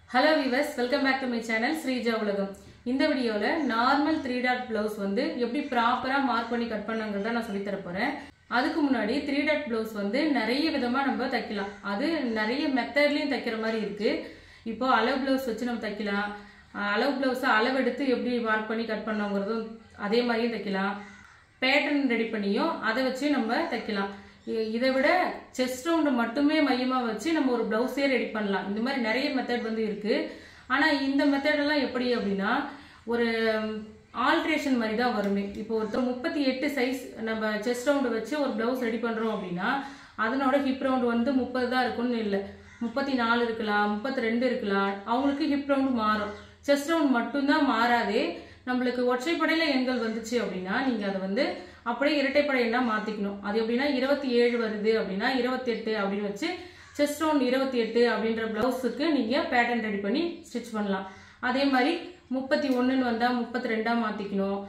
Hello viewers, welcome back to my channel Sreeja Ulagam. இந்த வீடியோல normal 3 dot blouse வந்து எப்படி ப்ராப்பரா மார்க் பண்ணி கட் பண்ணனும்ங்கறத நான் சொல்லி தர போறேன். அதுக்கு முன்னாடி 3 டாட் ப்ளவுஸ் வந்து நிறைய விதமா நம்ம தைக்கலாம். அது நிறைய மெத்தட்லயும் தைக்கிற மாதிரி இருக்கு. இப்போ அளவு ப்ளவுஸ் வச்சு நம்ம தைக்கலாம். அளவு ப்ளவுஸ அளவு எடுத்து எப்படி மார்க் பண்ணி கட் பண்ணனும்ங்கறதும் அதே மாதிரியே தைக்கலாம். பேட்டர்ன் ரெடி பண்ணியும் அதை வச்சு நம்ம தைக்கலாம். இதை விட செஸ்ட் ரவுண்ட் மட்டுமே மையமா வச்சு நம்ம ஒரு பிளவுஸே ரெடி பண்ணலாம். இந்த மாதிரி நிறைய மெத்தட் வந்து இருக்கு. ஆனா இந்த மெத்தட் எல்லாம் எப்படி அப்படின்னா ஒரு ஆல்ட்ரேஷன் மாதிரி தான் வருமே. இப்போ ஒரு 38 சைஸ் நம்ம செஸ்ட் ரவுண்ட் வச்சு ஒரு பிளவுஸ் ரெடி பண்றோம் அப்படின்னா அதனோட ஹிப் ரவுண்ட் வந்து 30 தான் இருக்கும்னு இல்லை, 34 இருக்கலாம், 32 இருக்கலாம். அவங்களுக்கு ஹிப் ரவுண்ட் மாறும். செஸ்ட் ரவுண்ட் மட்டும்தான் மாறாதே. நம்மளுக்கு ஒற்றைப்படையில எண்கள் வந்துச்சு அப்படின்னா நீங்க அதை வந்து அப்படியே இரட்டைப்படை எண்ணா மாத்திக்கணும். அது எப்படின்னா 27 வருது அப்படின்னா 28 அப்படின்னு வச்சு செஸ்ட் ரவுண்ட் 28 அப்படின்ற பிளவுஸுக்கு நீங்க பேட்டர்ன் ரெடி பண்ணி ஸ்டிச் பண்ணலாம். அதே மாதிரி 31 வந்தா 32 மாத்திக்கணும்,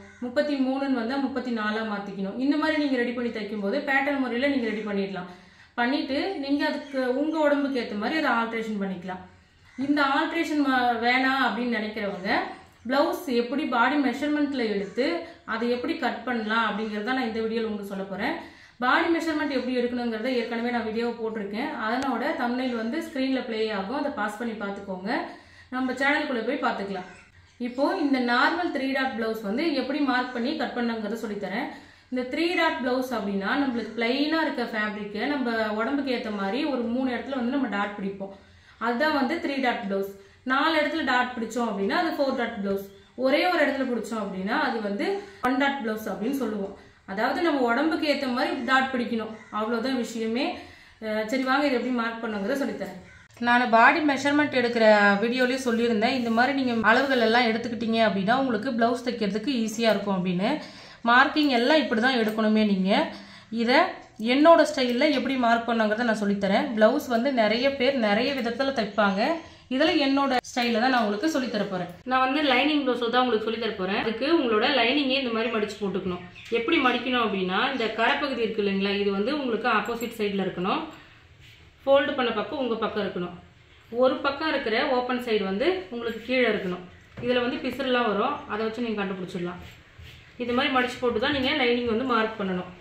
33 வந்தா 34 மாத்திக்கணும். இந்த மாதிரி நீங்க ரெடி பண்ணி தைக்கும் போது பேட்டர்ன் முறையில நீங்க ரெடி பண்ணிடலாம். பண்ணிட்டு நீங்க அதுக்கு உங்க உடம்புக்கு ஏற்ற மாதிரி அதை ஆல்ட்ரேஷன் பண்ணிக்கலாம். இந்த ஆல்ட்ரேஷன் வேணாம் அப்படின்னு நினைக்கிறவங்க பிளவுஸ் எப்படி பாடி மெஷர்மெண்ட்ல எடுத்து அதை எப்படி கட் பண்ணலாம் அப்படிங்கறத நான் இந்த வீடியோல உங்களுக்கு சொல்ல போறேன். பாடி மெஷர்மெண்ட் எப்படி எடுக்கணுங்கிறத ஏற்கனவே நான் வீடியோ போட்டிருக்கேன். அதனோட தம்ப்நெயில் வந்து ஸ்கிரீன்ல பிளே ஆகும். அதை பாஸ் பண்ணி பார்த்துக்கோங்க. நம்ம சேனலுக்குள்ள போய் பார்த்துக்கலாம். இப்போ இந்த நார்மல் 3 டாட் பிளவுஸ் வந்து எப்படி மார்க் பண்ணி கட் பண்ணணுங்கிறத சொல்லித்தரேன். இந்த 3 டாட் பிளவுஸ் அப்படின்னா நம்மளுக்கு பிளைனா இருக்க ஃபேப்ரிக்கை நம்ம உடம்புக்கு ஏற்ற மாதிரி ஒரு 3 இடத்துல வந்து நம்ம டாட் பிடிப்போம். அதுதான் வந்து 3 டாட் பிளவுஸ். 4 இடத்துல டாட் பிடிச்சோம் அப்படின்னா அது 4 டாட் பிளவுஸ். ஒரே ஒரு இடத்துல பிடிச்சோம் அப்படின்னா அது வந்து 1 டாட் பிளவுஸ் அப்படின்னு சொல்லுவோம். அதாவது நம்ம உடம்புக்கு ஏற்ற மாதிரி டாட் பிடிக்கணும், அவ்வளவுதான் விஷயமே. சரி வாங்க இதை எப்படி மார்க் பண்ணுங்கிறத சொல்லித்தரேன். நான் பாடி மெஷர்மெண்ட் எடுக்கிற வீடியோலயே சொல்லியிருந்தேன், இந்த மாதிரி நீங்க அளவுகள் எல்லாம் எடுத்துக்கிட்டீங்க அப்படின்னா உங்களுக்கு பிளவுஸ் தைக்கிறதுக்கு ஈஸியா இருக்கும் அப்படின்னு. மார்க்கிங் எல்லாம் இப்படிதான் எடுக்கணுமே. நீங்க இதை என்னோட ஸ்டைல்ல எப்படி மார்க் பண்ணுங்கிறத நான் சொல்லித்தரேன். பிளவுஸ் வந்து நிறைய பேர் நிறைய விதத்துல தைப்பாங்க. இதுல என்னோட ஸ்டைல தான் நான் உங்களுக்கு சொல்லி தர போறேன். நான் வந்து லைனிங் ப்ளவுஸ் தான் உங்களுக்கு சொல்லி தர போறேன். அதுக்கு உங்களோட லைனிங்கே இந்த மாதிரி மடிச்சு போட்டுக்கணும். எப்படி மடிக்கணும் அப்படின்னா இந்த கரைப்பகுதி இருக்கு இல்லைங்களா, இது வந்து உங்களுக்கு ஆப்போசிட் சைட்ல இருக்கணும். ஃபோல்டு பண்ண பக்கம் உங்க பக்கம் இருக்கணும். ஒரு பக்கம் இருக்கிற ஓப்பன் சைடு வந்து உங்களுக்கு கீழே இருக்கணும். இதுல வந்து பிசுறுலாம் வரும், அதை வச்சு நீங்க கண்டுபிடிச்சிடலாம். இது மாதிரி மடிச்சு போட்டு தான் நீங்க லைனிங் வந்து மார்க் பண்ணணும்.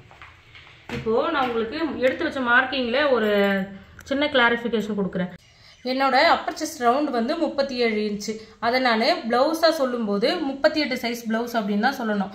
இப்போ நான் உங்களுக்கு எடுத்து வச்ச மார்க்கிங்ல ஒரு சின்ன கிளாரிஃபிகேஷன் கொடுக்குறேன். என்னோட அப்பர் செஸ்ட் ரவுண்ட் வந்து 37 இன்ச்சு. அதை நான் பிளவுஸா சொல்லும்போது 38 சைஸ் பிளவுஸ் அப்படின்னு தான் சொல்லணும்.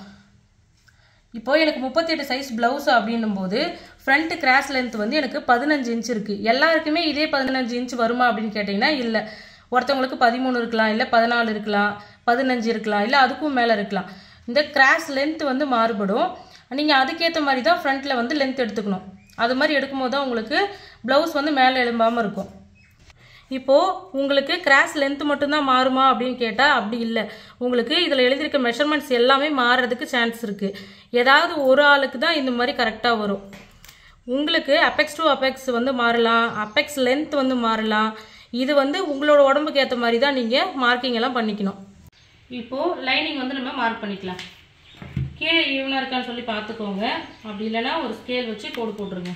இப்போ எனக்கு 38 சைஸ் பிளவுஸ் அப்படின்னும் போது ஃப்ரண்ட் கிராஸ் லென்த் வந்து எனக்கு 15 இன்ச் இருக்கு. எல்லாருக்குமே இதே 15 இன்ச் வருமா அப்படின்னு கேட்டீங்கன்னா இல்லை. ஒருத்தவங்களுக்கு 13 இருக்கலாம், இல்லை 14 இருக்கலாம், 15 இருக்கலாம், இல்லை அதுக்கும் மேலே இருக்கலாம். இந்த கிராஸ் லென்த் வந்து மாறுபடும். நீங்கள் அதுக்கேற்ற மாதிரி தான் ஃப்ரண்ட்ல வந்து லென்த் எடுத்துக்கணும். அது மாதிரி எடுக்கும்போது தான் உங்களுக்கு பிளவுஸ் வந்து மேலே எழும்பாமல் இருக்கும். இப்போ உங்களுக்கு கிராஸ் லென்த் மட்டும்தான் மாறுமா அப்படின்னு கேட்டா அப்படி இல்லை. உங்களுக்கு இதுல எழுதியிருக்க மெஷர்மெண்ட்ஸ் எல்லாமே மாறுறதுக்கு சான்ஸ் இருக்கு. ஏதாவது ஒரு ஆளுக்கு தான் இந்த மாதிரி கரெக்டா வரும். உங்களுக்கு அப்பெக்ஸ் டு அப்பெக்ஸ் வந்து மாறலாம், அப்பெக்ஸ் லென்த் வந்து மாறலாம். இது வந்து உங்களோட உடம்புக்கு ஏற்ற மாதிரி தான் நீங்க மார்க்கிங் எல்லாம் பண்ணிக்கணும். இப்போ லைனிங் வந்து நம்ம மார்க் பண்ணிக்கலாம். கீழே ஈவனா இருக்கான்னு சொல்லி பார்த்துக்கோங்க. அப்படி இல்லைன்னா ஒரு ஸ்கேல் வச்சு கோடு போட்டுருங்க.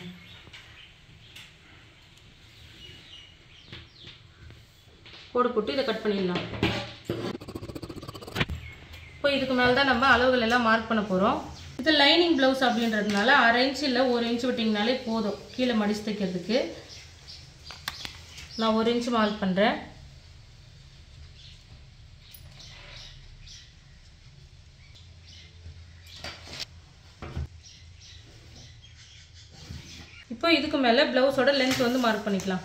கோடு போட்டு இதை கட் பண்ணிடலாம். இப்போ இதுக்கு மேலே தான் நம்ம அளவுகள் எல்லாம் மார்க் பண்ண போகிறோம். இது லைனிங் ப்ளவுஸ் அப்படின்றதுனால 1/2 இன்ச் இல்லை 1 இன்ச் விட்டிங்கனாலே போதும் கீழே மடிச்சு தைக்கிறதுக்கு. நான் 1 இன்ச் மார்க் பண்ணுறேன். இப்போ இதுக்கு மேலே ப்ளவுஸோட லென்த் வந்து மார்க் பண்ணிக்கலாம்.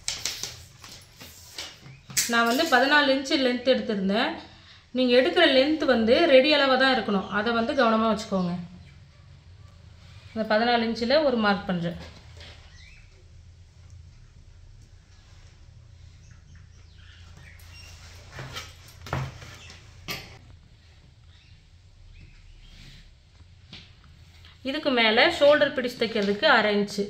நான் வந்து 14 இன்ச்சு லென்த் எடுத்திருந்தேன். நீங்கள் எடுக்கிற லென்த் வந்து ரெடி அளவாக தான் இருக்கணும். அதை வந்து கவனமாக வச்சுக்கோங்க. இந்த 14 இன்ச்சில் ஒரு மார்க் பண்ணுறேன். இதுக்கு மேலே ஷோல்டர் பிடிச்சு தைக்கிறதுக்கு 1/2 இன்ச்சு.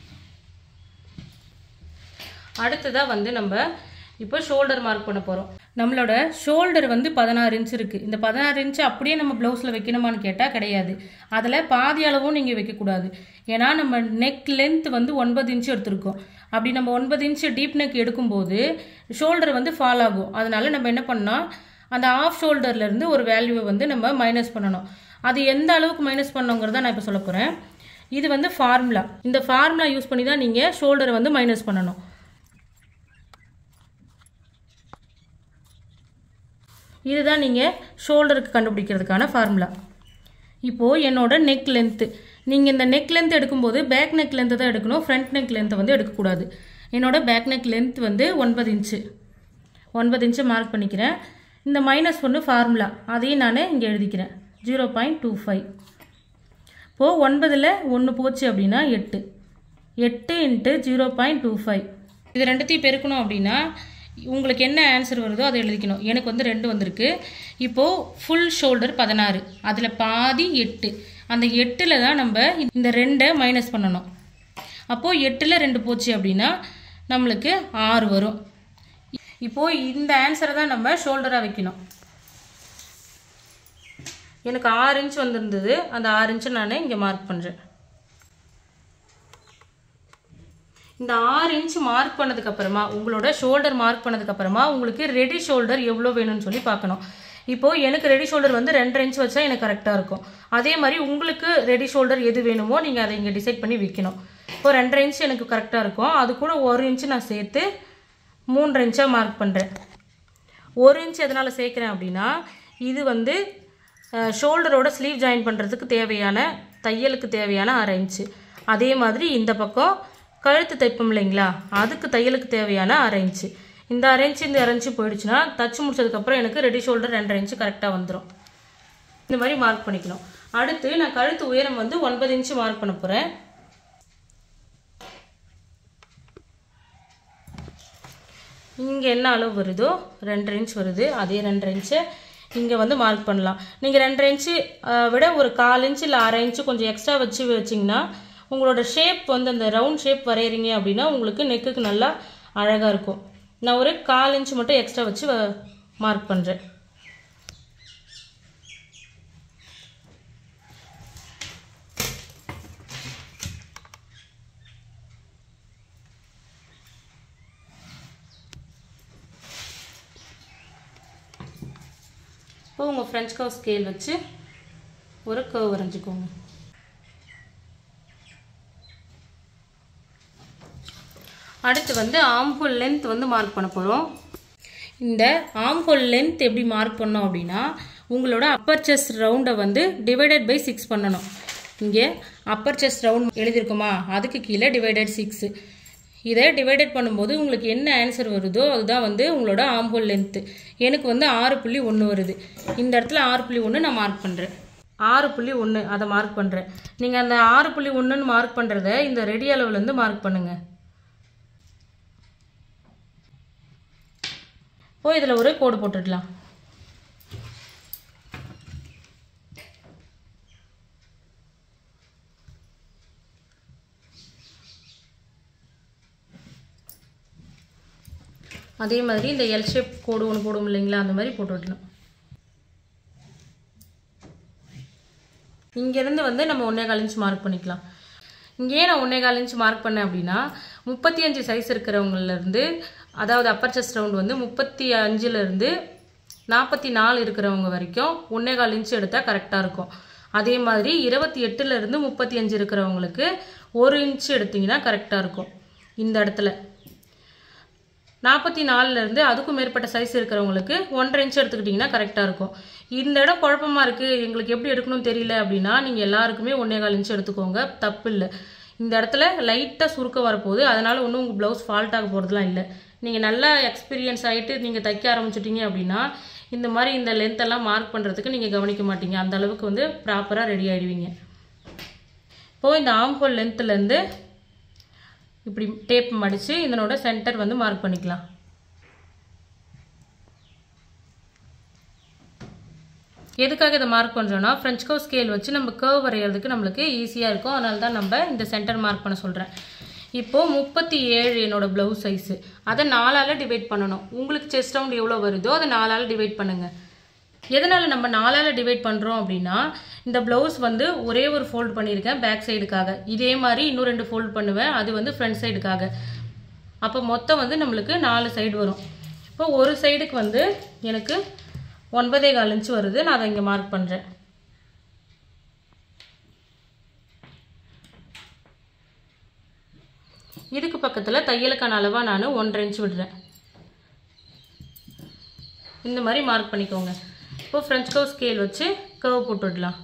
அடுத்ததா வந்து நம்ம இப்போ ஷோல்டர் மார்க் பண்ண போறோம். நம்மளோட ஷோல்டர் வந்து 16 இன்ச் இருக்குது. இந்த 16 இன்ச் அப்படியே நம்ம ப்ளவுஸில் வைக்கணுமான்னு கேட்டால் கிடையாது. அதில் பாதி அளவும் நீங்கள் வைக்கக்கூடாது. ஏன்னா நம்ம நெக் லென்த் வந்து 9 இன்ச் எடுத்திருக்கோம். அப்படி நம்ம 9 இன்ச் டீப் நெக் எடுக்கும்போது ஷோல்டர் வந்து ஃபால் ஆகும். அதனால நம்ம என்ன பண்ணோம், அந்த ஆஃப் ஷோல்டர்லேருந்து ஒரு வேல்யூவை வந்து நம்ம மைனஸ் பண்ணணும். அது எந்த அளவுக்கு மைனஸ் பண்ணணுங்கிறத நான் இப்போ சொல்ல போகிறேன். இது வந்து ஃபார்முலா. இந்த ஃபார்முலா யூஸ் பண்ணி தான் நீங்கள் ஷோல்டரை வந்து மைனஸ் பண்ணணும். இதுதான் நீங்கள் ஷோல்டருக்கு கண்டுபிடிக்கிறதுக்கான ஃபார்முலா. இப்போது என்னோட நெக் லென்த்து, நீங்கள் இந்த நெக் லென்த் எடுக்கும்போது பேக் நெக் லென்த்து தான் எடுக்கணும், ஃப்ரண்ட் நெக் லென்த்தை வந்து எடுக்கக்கூடாது. என்னோட பேக் நெக் லென்த் வந்து 9 இன்ச்சு. 9 இன்ச்சு மார்க் பண்ணிக்கிறேன். இந்த -1 ஃபார்முலா, அதையும் நான் இங்கே எழுதிக்கிறேன். 0.25. இப்போது 9ல் 1 போச்சு அப்படின்னா 8. 8 × 0.25. இது ரெண்டுத்தையும் பெருக்கணும் அப்படின்னா உங்களுக்கு என்ன ஆன்சர் வருதோ அதை எழுதிக்கணும். எனக்கு வந்து 2 வந்திருக்கு. இப்போது ஃபுல் ஷோல்டர் 16, அதில் பாதி 8. அந்த 8ல் தான் நம்ம இந்த 2 மைனஸ் பண்ணணும். அப்போது 8ல் 2 போச்சு அப்படின்னா நம்மளுக்கு 6 வரும். இப்போது இந்த ஆன்சரை தான் நம்ம ஷோல்டராக வைக்கணும். எனக்கு 6 இன்ச் வந்திருந்தது. அந்த 6 இன்ச்சை நான் இங்கே மார்க் பண்ணுறேன். இந்த 6 இன்ச் மார்க் பண்ணதுக்கப்புறமா உங்களோட ஷோல்டர் மார்க் பண்ணதுக்கப்புறமா உங்களுக்கு ரெடி ஷோல்டர் எவ்வளோ வேணும்னு சொல்லி பார்க்கணும். இப்போது எனக்கு ரெடி ஷோல்டர் வந்து 2.5 இன்ச் வச்சா எனக்கு கரெக்டாக இருக்கும். அதே மாதிரி உங்களுக்கு ரெடி ஷோல்டர் எது வேணுமோ நீங்கள் அதை இங்கே டிசைட் பண்ணி வைக்கணும். இப்போ 2.5 இன்ச் எனக்கு கரெக்டாக இருக்கும். அது கூட 1 இன்ச்சு நான் சேர்த்து 3.5 இன்ச்சாக மார்க் பண்ணுறேன். 1 இன்ச் எதனால் சேர்க்குறேன் அப்படின்னா இது வந்து ஷோல்டரோட ஸ்லீவ் ஜாயின் பண்ணுறதுக்கு தேவையான தையலுக்கு தேவையான 1/2 இன்ச்சு. அதே மாதிரி இந்த பக்கம் கழுத்து தைப்போம் இல்லைங்களா, அதுக்கு தையலுக்கு தேவையான 1/2 இன்ச்சு. இந்த 1/2 இன்ச்சு இந்த 1/2 இன்ச்சு போயிடுச்சுன்னா தச்சு முடிச்சதுக்கப்புறம் எனக்கு ரெடி ஷோல்டர் 2.5 இன்ச்சு கரெக்டாக வந்துடும். இந்த மாதிரி மார்க் பண்ணிக்கணும். அடுத்து நான் கழுத்து உயரம் வந்து 9 இன்ச்சு மார்க் பண்ண போகிறேன். இங்கே என்ன அளவு வருதோ 2.5 இன்ச் வருது. அதே 2.5 இன்ச்சை இங்கே வந்து மார்க் பண்ணலாம். நீங்கள் 2.5 இன்ச்சு விட ஒரு 1/4 இன்ச்சு இல்லை 1/2 இன்ச்சு கொஞ்சம் எக்ஸ்ட்ரா வச்சிங்கன்னா உங்களோட ஷேப் வந்து அந்த ரவுண்ட் ஷேப் வரைகிறீங்க அப்படின்னா உங்களுக்கு நெக்குக்கு நல்லா அழகாக இருக்கும். நான் ஒரு 1/4 இன்ச்சு மட்டும் எக்ஸ்ட்ரா வச்சு மார்க் பண்ணுறேன். இப்போ உங்கள் ஃப்ரெஞ்ச் கர்வ் ஸ்கேல் வச்சு ஒரு கர்வ் வரைஞ்சிக்கோங்க. அடுத்து வந்து ஆம்ஹோல் லென்த் வந்து மார்க் பண்ண போகிறோம். இந்த ஆம்ஹோல் லென்த் எப்படி மார்க் பண்ணோம் அப்படின்னா உங்களோட அப்பர் செஸ்ட் ரவுண்டை வந்து டிவைடட் பை 6 பண்ணணும். இங்கே அப்பர் செஸ்ட் ரவுண்ட் எழுதியிருக்குமா, அதுக்கு கீழே டிவைடட் 6. இதை டிவைடட் பண்ணும்போது உங்களுக்கு என்ன ஆன்சர் வருதோ அதுதான் வந்து உங்களோட ஆம்ஹோல் லென்த்து. எனக்கு வந்து 6.1 வருது. இந்த இடத்துல 6.1 நான் மார்க் பண்ணுறேன். 6.1 அதை மார்க் பண்ணுறேன். நீங்கள் அந்த 6.1ன்னு மார்க் பண்ணுறத இந்த ரெடி அளவுலேருந்து மார்க் பண்ணுங்கள். இப்போ இதில் ஒரு கோடு போட்டுடலாம். அதே மாதிரி இந்த எல் ஷேப் கோடு ஒன்று போடும் இல்லைங்களா, அந்த மாதிரி போட்டு விடணும். இங்கேருந்து வந்து நம்ம 1.25 இன்ச் மார்க் பண்ணிக்கலாம். இங்கே நான் 1.25 இன்ச் மார்க் பண்ணேன் அப்படின்னா 35 சைஸ் இருக்கிறவங்கலேருந்து, அதாவது அப்பர் செஸ்ட் ரவுண்ட் வந்து 35லேருந்து 44 இருக்கிறவங்க வரைக்கும் 1.25 இன்ச் எடுத்தால் கரெக்டாக இருக்கும். அதே மாதிரி 28லேருந்து 35 இருக்கிறவங்களுக்கு 1 இன்ச் எடுத்திங்கன்னா கரெக்டாக இருக்கும். இந்த இடத்துல 44லேருந்து அதுக்கும் மேற்பட்ட சைஸ் இருக்கிறவங்களுக்கு 1.5 இன்ச் எடுத்துக்கிட்டிங்கன்னா கரெக்டாக இருக்கும். இந்த இடம் குழப்பமாக இருக்குது, எங்களுக்கு எப்படி எடுக்கணும்னு தெரியல அப்படின்னா நீங்கள் எல்லாருக்குமே 1.25 இன்ச் எடுத்துக்கோங்க, தப்பு இல்லை. இந்த இடத்துல லைட்டாக சுருக்கம் வரப்போகுது, அதனால் ஒன்றும் உங்கள் ப்ளவுஸ் ஃபால்ட் ஆக போகிறதுலாம் இல்லை. நீங்கள் நல்லா எக்ஸ்பீரியன்ஸ் ஆகிட்டு நீங்கள் தைக்க ஆரம்பிச்சிட்டிங்க அப்படின்னா இந்த மாதிரி இந்த லென்த்தெல்லாம் மார்க் பண்ணுறதுக்கு நீங்கள் கவனிக்க மாட்டீங்க. அந்த அளவுக்கு வந்து ப்ராப்பராக ரெடி ஆகிடுவீங்க. இப்போது இந்த ஆம்ஹோல் லென்த்துலேருந்து இப்படி டேப் மடித்து இதனோட சென்டர் வந்து மார்க் பண்ணிக்கலாம். எதுக்காக இதை மார்க் பண்ணுறோன்னா ஃப்ரெஞ்ச் கர்வ் ஸ்கேல் வச்சு நம்ம கர்வ் வரைகிறதுக்கு நம்மளுக்கு ஈஸியாக இருக்கும். அதனால தான் நம்ம இந்த சென்டர் மார்க் பண்ண சொல்கிறேன். இப்போ 37 என்னோட ப்ளவுஸ் சைஸு. அதை 4ஆல் டிவைட் பண்ணணும். உங்களுக்கு செஸ்ட் ரவுண்ட் எவ்வளோ வருதோ அதை 4ஆல் டிவைட் பண்ணுங்கள். எதனால் நம்ம 4ஆல் டிவைட் பண்ணுறோம் அப்படின்னா, இந்த ப்ளவுஸ் வந்து ஒரே ஒரு ஃபோல்டு பண்ணியிருக்கேன் பேக் சைடுக்காக. இதே மாதிரி இன்னும் 2 ஃபோல்டு பண்ணுவேன், அது வந்து ஃப்ரண்ட் சைடுக்காக. அப்போ மொத்தம் வந்து நம்மளுக்கு 4 சைடு வரும். இப்போ ஒரு சைடுக்கு வந்து எனக்கு 9.25 இன்ச் வருது. நான் அதை இங்கே மார்க் பண்ணுறேன். இதுக்கு பக்கத்தில் தையலுக்கான அளவாக நான் 1.5 இன்ச் விடுறேன். இந்த மாதிரி மார்க் பண்ணிக்கோங்க. இப்போ ஃப்ரெஞ்ச் கர்வ் ஸ்கேல் வச்சு கர்வ் போட்டு விடலாம்.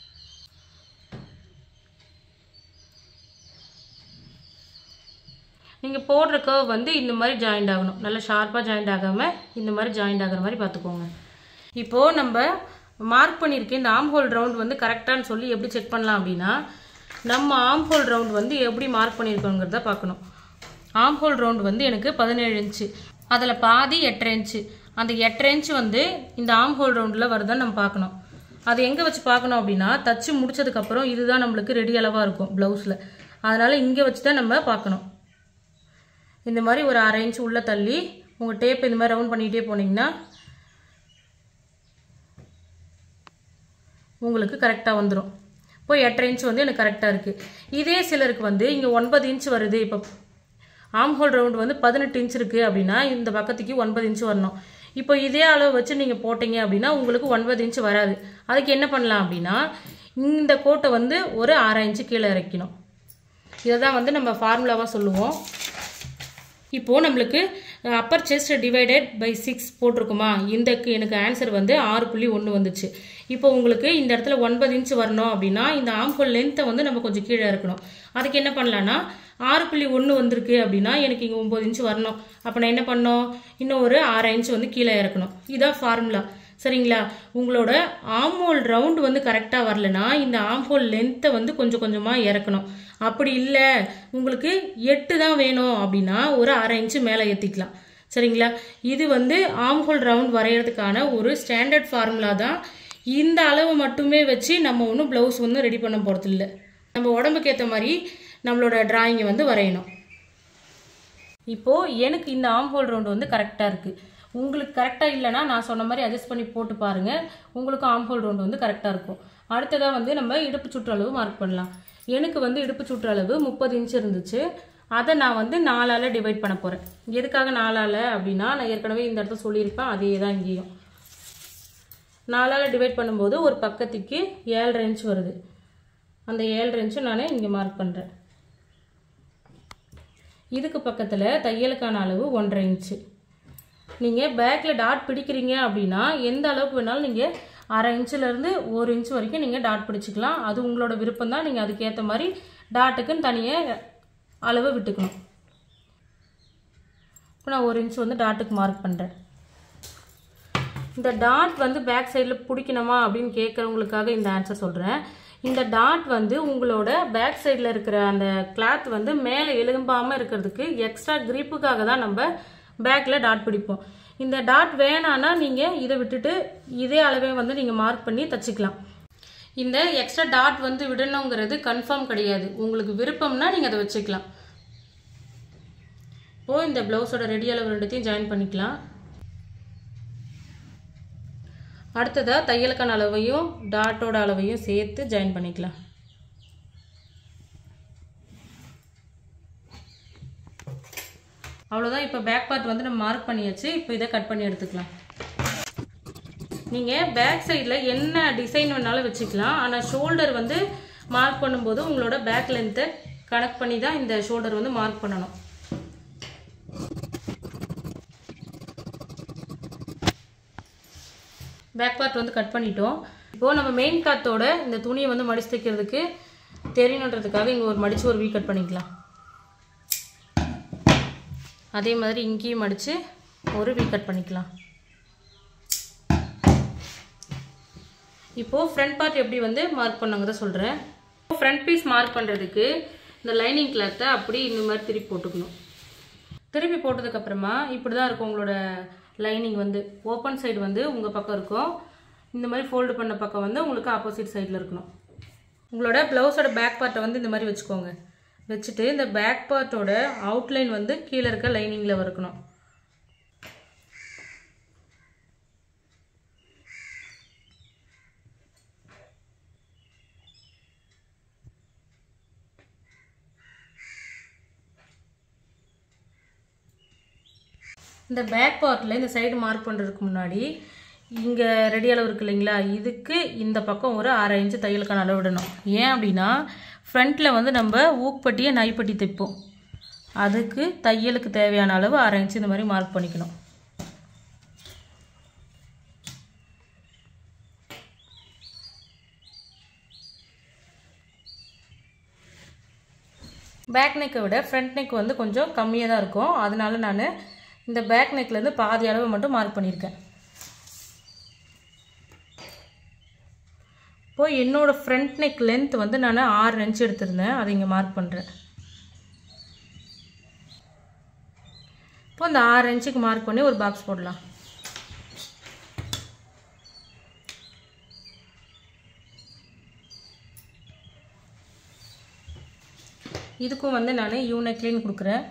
நீங்கள் போடுற கர்வ் வந்து இந்த மாதிரி ஜாயிண்ட் ஆகணும். நல்லா ஷார்ப்பாக ஜாயிண்ட் ஆகாமல் இந்த மாதிரி ஜாயிண்ட் ஆகிற மாதிரி பார்த்துக்கோங்க. இப்போது நம்ம மார்க் பண்ணியிருக்கேன் இந்த ஆம் ஹோல் ரவுண்ட் வந்து கரெக்டானு சொல்லி எப்படி செக் பண்ணலாம் அப்படின்னா, நம்ம ஆம் ஹோல் ரவுண்ட் வந்து எப்படி மார்க் பண்ணியிருக்கோங்கிறத பார்க்கணும். ஆம் ஹோல் ரவுண்ட் வந்து எனக்கு 17 இன்ச்சு, அதில் பாதி 8.5 இன்ச்சு. அந்த 8.5 இன்ச்சு வந்து இந்த ஆம் ஹோல் ரவுண்டில் வருதான்னு நம்ம பார்க்கணும். அது எங்கே வச்சு பார்க்கணும் அப்படின்னா, தச்சு முடிச்சதுக்கப்புறம் இதுதான் நம்மளுக்கு ரெடி அளவாக இருக்கும் ப்ளவுஸில். அதனால் இங்கே வச்சு தான் நம்ம பார்க்கணும். இந்த மாதிரி ஒரு 1/2 இன்ச்சு உள்ளே தள்ளி உங்கள் டேப் இந்த மாதிரி ரவுண்ட் பண்ணிகிட்டே போனீங்கன்னா உங்களுக்கு கரெக்டாக வந்துடும். இப்போ 8.5 இன்ச்சு வந்து எனக்கு கரெக்டாக இருக்குது. இதே சிலருக்கு வந்து இங்கே 9 இன்ச்சு வருது. இப்போ ஆம் ஹோல் ரவுண்ட் வந்து 18 இன்ச் இருக்குது அப்படின்னா இந்த பக்கத்துக்கு 9 இன்ச்சு வரணும். இப்போ இதே அளவு வச்சு நீங்கள் போட்டீங்க அப்படின்னா உங்களுக்கு 9 இன்ச்சு வராது. அதுக்கு என்ன பண்ணலாம் அப்படின்னா, இந்த கோட்டை வந்து ஒரு 1/2 இன்ச்சு கீழே இறக்கணும். இதை தான் வந்து நம்ம ஃபார்முலாவாக சொல்லுவோம். இப்போது நம்மளுக்கு அப்பர் செஸ்ட் டிவைடட் பை 6 போட்டிருக்குமா, இந்தக்கு எனக்கு ஆன்சர் வந்து 6.1 வந்துச்சு. இப்போ உங்களுக்கு இந்த இடத்துல 9 இன்ச்சு வரணும் அப்படின்னா இந்த ஆம் ஹோல் லென்த்தை வந்து நம்ம கொஞ்சம் கீழே இருக்கணும். அதுக்கு என்ன பண்ணலான்னா, 6.1 வந்திருக்கு அப்படின்னா எனக்கு இங்கே 9 இன்ச்சு வரணும். அப்போ நான் என்ன பண்ணோம், இன்னும் ஒரு 1/2 இன்ச்சு வந்து கீழே இறக்கணும். இதான் ஃபார்முலா. சரிங்களா? உங்களோட ஆம் ஹோல் ரவுண்டு வந்து கரெக்டாக வரலனா இந்த ஆம் ஹோல் லென்த்தை வந்து கொஞ்சம் கொஞ்சமாக இறக்கணும். அப்படி இல்லை உங்களுக்கு 8 தான் வேணும் அப்படின்னா ஒரு 1/2 இன்ச்சு மேலே ஏற்றிக்கலாம். சரிங்களா? இது வந்து ஆம் ஹோல் ரவுண்ட் வரைகிறதுக்கான ஒரு ஸ்டாண்டர்ட் ஃபார்முலா தான். இந்த அளவு மட்டுமே வச்சு நம்ம ஒன்றும் ப்ளவுஸ் வந்து ரெடி பண்ண போகிறது இல்லை. நம்ம உடம்புக்கு ஏற்ற மாதிரி நம்மளோட டிராயிங்கை வந்து வரையணும். இப்போது எனக்கு இந்த ஆம் ஹோல் ரவுண்டு வந்து கரெக்டாக இருக்குது. உங்களுக்கு கரெக்டாக இல்லைனா நான் சொன்ன மாதிரி அட்ஜஸ்ட் பண்ணி போட்டு பாருங்கள். உங்களுக்கு ஆம் ஹோல் ரவுண்டு வந்து கரெக்டாக இருக்கும். அடுத்ததாக வந்து நம்ம இடுப்பு சுற்றளவு மார்க் பண்ணலாம். எனக்கு வந்து இடுப்பு சுற்றளவு 30 இன்ச்சு இருந்துச்சு. அதை நான் வந்து 4ஆல் டிவைட் பண்ண போகிறேன். எதுக்காக 4ஆல் அப்படின்னா, நான் ஏற்கனவே இந்த இடத்துல சொல்லியிருப்பேன், அதே தான் இங்கேயும். 4ஆல் டிவைட் பண்ணும்போது ஒரு பக்கத்துக்கு 7.5 இன்ச்சு வருது. அந்த 7.5 இன்ச்சு நான் இங்கே மார்க் பண்ணுறேன். இதுக்கு பக்கத்தில் தையலுக்கான அளவு 1.5 இன்ச்சு. நீங்கள் பேக்கில் டாட் பிடிக்கிறீங்க அப்படின்னா எந்த அளவுக்கு வேணாலும் நீங்கள் 1/2 இன்ச்சிலேருந்து 1 இன்ச்சு வரைக்கும் நீங்கள் டாட் பிடிச்சிக்கலாம். அது உங்களோட விருப்பம் தான். நீங்கள் அதுக்கேற்ற மாதிரி டாட்டுக்குன்னு தனியாக அளவு விட்டுக்கணும். இப்போ நான் 1 இன்ச்சு வந்து டாட்டுக்கு மார்க் பண்ணுறேன். இந்த டாட் வந்து பேக் சைடில் பிடிக்கணுமா அப்படின்னு கேட்குறவங்களுக்காக இந்த ஆன்சர் சொல்கிறேன். இந்த டாட் வந்து உங்களோட பேக் சைடில் இருக்கிற அந்த கிளாத் வந்து மேலே எழும்பாமல் இருக்கிறதுக்கு எக்ஸ்ட்ரா கிரிப்புக்காக தான் நம்ம பேக்கில் டாட் பிடிப்போம். இந்த டாட் வேணான்னா நீங்கள் இதை விட்டுட்டு இதே அளவே வந்து நீங்கள் மார்க் பண்ணி தச்சுக்கலாம். இந்த எக்ஸ்ட்ரா டாட் வந்து விடணுங்கிறது கன்ஃபார்ம் கிடையாது. உங்களுக்கு விருப்பம்னா நீங்கள் அதை வச்சுக்கலாம். இப்போது இந்த ப்ளவுஸோட ரெடி அளவு ரெண்டுத்தையும் ஜாயின் பண்ணிக்கலாம். அடுத்ததாக தையலுக்கான அளவையும் டாட்டோட அளவையும் சேர்த்து ஜாயின் பண்ணிக்கலாம். அவ்வளோதான். இப்போ பேக் பார்ட் வந்து நம்ம மார்க் பண்ணியாச்சு. இப்போ இதை கட் பண்ணி எடுத்துக்கலாம். நீங்கள் பேக் சைடில் என்ன டிசைன் வேணாலும் வச்சுக்கலாம். ஆனால் ஷோல்டர் வந்து மார்க் பண்ணும்போது உங்களோட பேக் லென்த்தை கனெக்ட் பண்ணி தான் இந்த ஷோல்டர் வந்து மார்க் பண்ணணும். பேக் பார்ட் வந்து கட் பண்ணிட்டோம். இப்போது நம்ம மெயின் கிளாத்தோட இந்த துணியை வந்து மடிச்சு தைக்கிறதுக்கு தெரியணுன்றதுக்காக இங்கே ஒரு மடித்து ஒரு வீ கட் பண்ணிக்கலாம். அதே மாதிரி இங்கேயும் மடித்து ஒரு வீ கட் பண்ணிக்கலாம். இப்போது ஃப்ரண்ட் பார்ட் எப்படி வந்து மார்க் பண்ணாங்க சொல்கிறேன். ஃப்ரண்ட் பீஸ் மார்க் பண்ணுறதுக்கு இந்த லைனிங் கிளாத்தை அப்படி இந்த மாதிரி திருப்பி போட்டுக்கணும். திருப்பி போட்டதுக்கப்புறமா இப்படி தான் இருக்கும் உங்களோட லைனிங் வந்து. ஓப்பன் சைடு வந்து உங்கள் பக்கம் இருக்கும். இந்த மாதிரி ஃபோல்டு பண்ண பக்கம் வந்து உங்களுக்கு ஆப்போசிட் சைடில் இருக்கணும். உங்களோட ப்ளவுஸோட பேக் பார்ட்டை வந்து இந்த மாதிரி வச்சுக்கோங்க. வச்சுட்டு இந்த பேக் பார்ட்டோட அவுட்லைன் வந்து கீழே இருக்க லைனிங்கில் வரக்கணும். இந்த பேக் பார்ட்டில் இந்த சைடு மார்க் பண்ணுறதுக்கு முன்னாடி இங்கே ரெடி அளவு இருக்குது இல்லைங்களா, இதுக்கு இந்த பக்கம் ஒரு 1/2 இன்ச்சு தையலுக்கான அளவு விடணும். ஏன் அப்படின்னா ஃப்ரண்ட்டில் வந்து நம்ம ஊக்பட்டியை நைப்பட்டி தைப்போம். அதுக்கு தையலுக்கு தேவையான அளவு 1/2 இன்ச்சு இந்த மாதிரி மார்க் பண்ணிக்கணும். பேக் நெக்கை விட ஃப்ரண்ட் நெக் வந்து கொஞ்சம் கம்மியாக தான் இருக்கும். அதனால நான் இந்த பேக் நெக்லேருந்து பாதி அளவு மட்டும் மார்க் பண்ணியிருக்கேன். இப்போது என்னோடய ஃப்ரண்ட் நெக் லென்த் வந்து நான் 6 இன்ச் எடுத்திருந்தேன். அதை இங்கே மார்க் பண்ணுறேன். இப்போ இந்த 6 இன்ச்சுக்கு மார்க் பண்ணி ஒரு பாக்ஸ் போடலாம். இதுக்கும் வந்து நான் யூ நெக்லைன் கொடுக்குறேன்.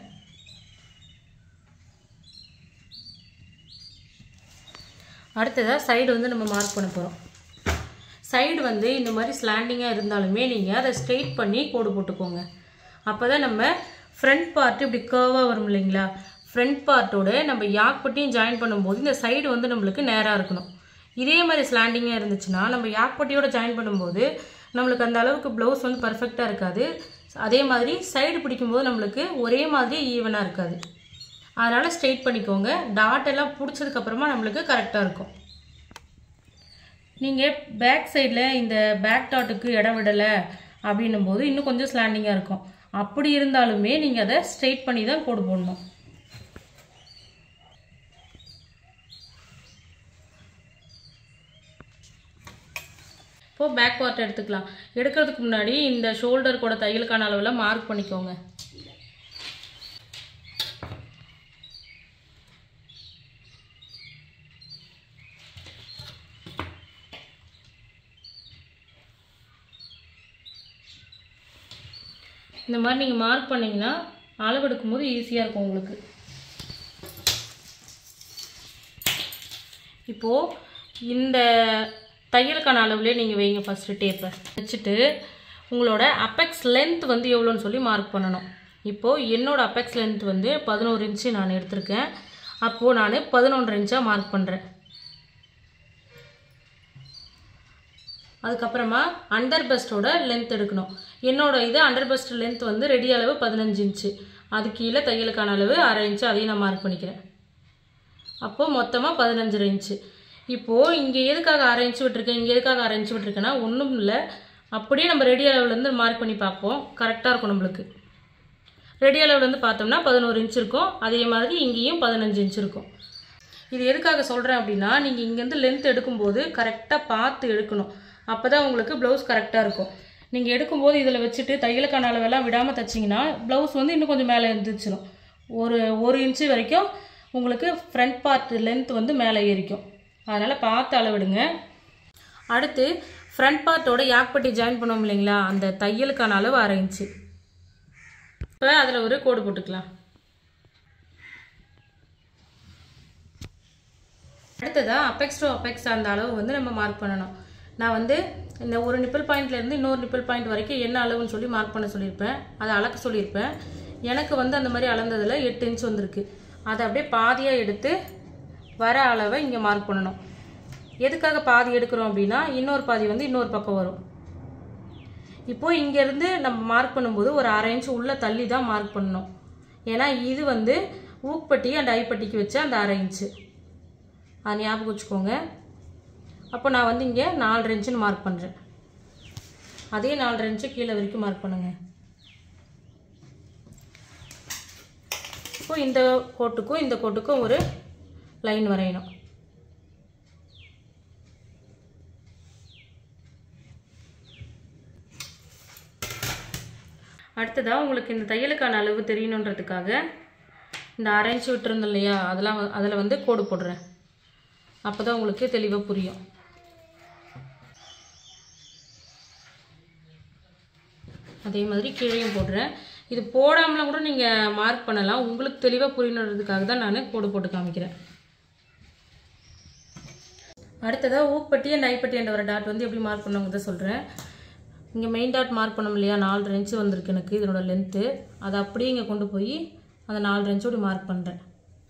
அடுத்ததாக சைடு வந்து நம்ம மார்க் பண்ண போகிறோம். சைடு வந்து இந்த மாதிரி ஸ்லாண்டிங்காக இருந்தாலுமே நீங்கள் அதை ஸ்ட்ரெயிட் பண்ணி கோடு போட்டுக்கோங்க. அப்போ தான் நம்ம ஃப்ரண்ட் பார்ட்டு இப்படி கர்வாக வரும் இல்லைங்களா, ஃப்ரண்ட் பார்ட்டோட நம்ம யாக்பட்டியும் ஜாயின் பண்ணும்போது இந்த சைடு வந்து நம்மளுக்கு நேராக இருக்கணும். இதே மாதிரி ஸ்லாண்டிங்காக இருந்துச்சுன்னா நம்ம யாக்பட்டியோட ஜாயின் பண்ணும்போது நம்மளுக்கு அந்த அளவுக்கு ப்ளவுஸ் வந்து பர்ஃபெக்டாக இருக்காது. அதே மாதிரி சைடு பிடிக்கும்போது நம்மளுக்கு ஒரே மாதிரி ஈவனாக இருக்காது. அதனால் ஸ்ட்ரெயிட் பண்ணிக்கோங்க. டாட் எல்லாம் பிடிச்சதுக்கப்புறமா நம்மளுக்கு கரெக்டாக இருக்கும். நீங்கள் பேக் சைடில் இந்த பேக் டாட்டுக்கு இடம் விடலை அப்படின்னும் போது இன்னும் கொஞ்சம் ஸ்லாண்டிங்காக இருக்கும். அப்படி இருந்தாலுமே நீங்கள் அதை ஸ்ட்ரெயிட் பண்ணி தான் கோடு போடணும். இப்போது பேக் பார்ட் எடுத்துக்கலாம். எடுக்கிறதுக்கு முன்னாடி இந்த ஷோல்டர் கூட தையலுக்கான அளவில் மார்க் பண்ணிக்கோங்க. இந்த மாதிரி நீங்கள் மார்க் பண்ணிங்கன்னா அளவு எடுக்கும்போது ஈஸியாக இருக்கும் உங்களுக்கு. இப்போது இந்த தையலுக்கான அளவுலேயே நீங்கள் வைங்க. ஃபஸ்ட்டு டேப்பை வச்சுட்டு உங்களோட அப்பெக்ஸ் லென்த் வந்து எவ்வளோன்னு சொல்லி மார்க் பண்ணணும். இப்போது என்னோடய அப்பெக்ஸ் லென்த் வந்து 11 இன்ச்சு நான் எடுத்திருக்கேன். அப்போது நான் 11 இன்ச்சாக மார்க் பண்ணுறேன். அதுக்கப்புறமா அண்டர் பெஸ்ட்டோட லென்த் எடுக்கணும். என்னோட இது அண்டர் பெஸ்ட் லென்த் வந்து ரெடி அளவு 15 இன்ச்சு. அது கீழே தையலுக்கான அளவு 1/2 இன்ச்சு, அதையும் நான் மார்க் பண்ணிக்கிறேன். அப்போது மொத்தமாக 15 இன்ச்சு. இப்போது இங்கே எதுக்காக 1/2 இன்ச்சு விட்டுருக்கேன், இங்கே எதுக்காக 1/2 இன்ச்சு விட்டுருக்கேன்னா ஒன்றும் இல்லை, அப்படியே நம்ம ரெடி அளவுலேருந்து மார்க் பண்ணி பார்ப்போம். கரெக்டாக இருக்கும் நம்மளுக்கு. ரெடி அளவுலேருந்து பார்த்தோம்னா 11 இன்ச்சு இருக்கும். அதே மாதிரி இங்கேயும் 15 இன்ச்சு இருக்கும். இது எதுக்காக சொல்கிறேன் அப்படின்னா நீங்கள் இங்கேருந்து லென்த் எடுக்கும்போது கரெக்டாக பார்த்து எடுக்கணும். அப்போ தான் உங்களுக்கு ப்ளவுஸ் கரெக்டாக இருக்கும். நீங்கள் எடுக்கும்போது இதில் வச்சுட்டு தையலுக்கான அளவெல்லாம் விடாமல் தைச்சிங்கன்னா ப்ளவுஸ் வந்து இன்னும் கொஞ்சம் மேலே இருந்துச்சிடும். ஒரு இன்ச்சு வரைக்கும் உங்களுக்கு ஃப்ரண்ட் பார்ட் லென்த் வந்து மேலே ஏறிக்கும். அதனால் பார்த்து அளவிடுங்க. அடுத்து ஃப்ரண்ட் பார்ட்டோட யாக்பட்டி ஜாயின் பண்ணுவோம் இல்லைங்களா, அந்த தையலுக்கான அளவு 1/2 இன்ச்சு. இப்போ அதில் ஒரு கோடு போட்டுக்கலாம். அடுத்ததாக அப்பெக்ஸ் டு அப்பெக்ஸ் அந்த அளவு வந்து நம்ம மார்க் பண்ணணும். நான் வந்து இந்த ஒரு நிப்பிள் பாயிண்ட்லேருந்து இன்னொரு நிப்பிள் பாயிண்ட் வரைக்கும் என்ன அளவுன்னு சொல்லி மார்க் பண்ண சொல்லியிருப்பேன். அதை அளக்க சொல்லியிருப்பேன். எனக்கு வந்து அந்த மாதிரி அளந்ததில் 8 இன்ச் வந்திருக்கு. அதை அப்படியே பாதியாக எடுத்து வர அளவை இங்கே மார்க் பண்ணணும். எதுக்காக பாதி எடுக்கிறோம் அப்படின்னா இன்னொரு பாதி வந்து இன்னொரு பக்கம் வரும். இப்போது இங்கேருந்து நம்ம மார்க் பண்ணும்போது ஒரு 1/2 இன்ச் உள்ளே தள்ளி தான் மார்க் பண்ணணும். ஏன்னா இது வந்து ஊக்பட்டி அண்ட் ஐப்பட்டிக்கு வச்ச அந்த 1/2 இன்ச்சு. அது ஞாபகம் வச்சுக்கோங்க. அப்போ நான் வந்து இங்கே 4 இன்ச்சுன்னு மார்க் பண்ணுறேன். அதே 4 இன்ச்சு கீழே வரைக்கும் மார்க் பண்ணுங்கள். இப்போ இந்த கோட்டுக்கும் இந்த கோட்டுக்கும் ஒரு லைன் வரையணும். அடுத்ததாக உங்களுக்கு இந்த தையலுக்கான அளவு தெரியணுன்றதுக்காக இந்த 1/2 இன்ச்சு விட்டுருந்தோம் இல்லையா, அதில் வந்து கோடு போடுறேன். அப்போ தான் உங்களுக்கு தெளிவாக புரியும். அதே மாதிரி கீழையும் போடுறேன். இது போடாமலாம் கூட நீங்கள் மார்க் பண்ணலாம். உங்களுக்கு தெளிவாக புரியணுன்றதுக்காக தான் நான் கோடு போட்டு காமிக்கிறேன். அடுத்ததாக ஊப்பட்டி அண்ட் ஐப்பட்டி என்ற ஒரு டாட் வந்து எப்படி மார்க் பண்ணுவாங்க சொல்கிறேன். இங்கே மெயின் டாட் மார்க் பண்ணோம் இல்லையா, 4 இன்ச்சு வந்திருக்கு எனக்கு இதனோட லென்த்து. அதை அப்படியே இங்கே கொண்டு போய் அந்த 4 இன்ச்சோடு மார்க் பண்ணுறேன்.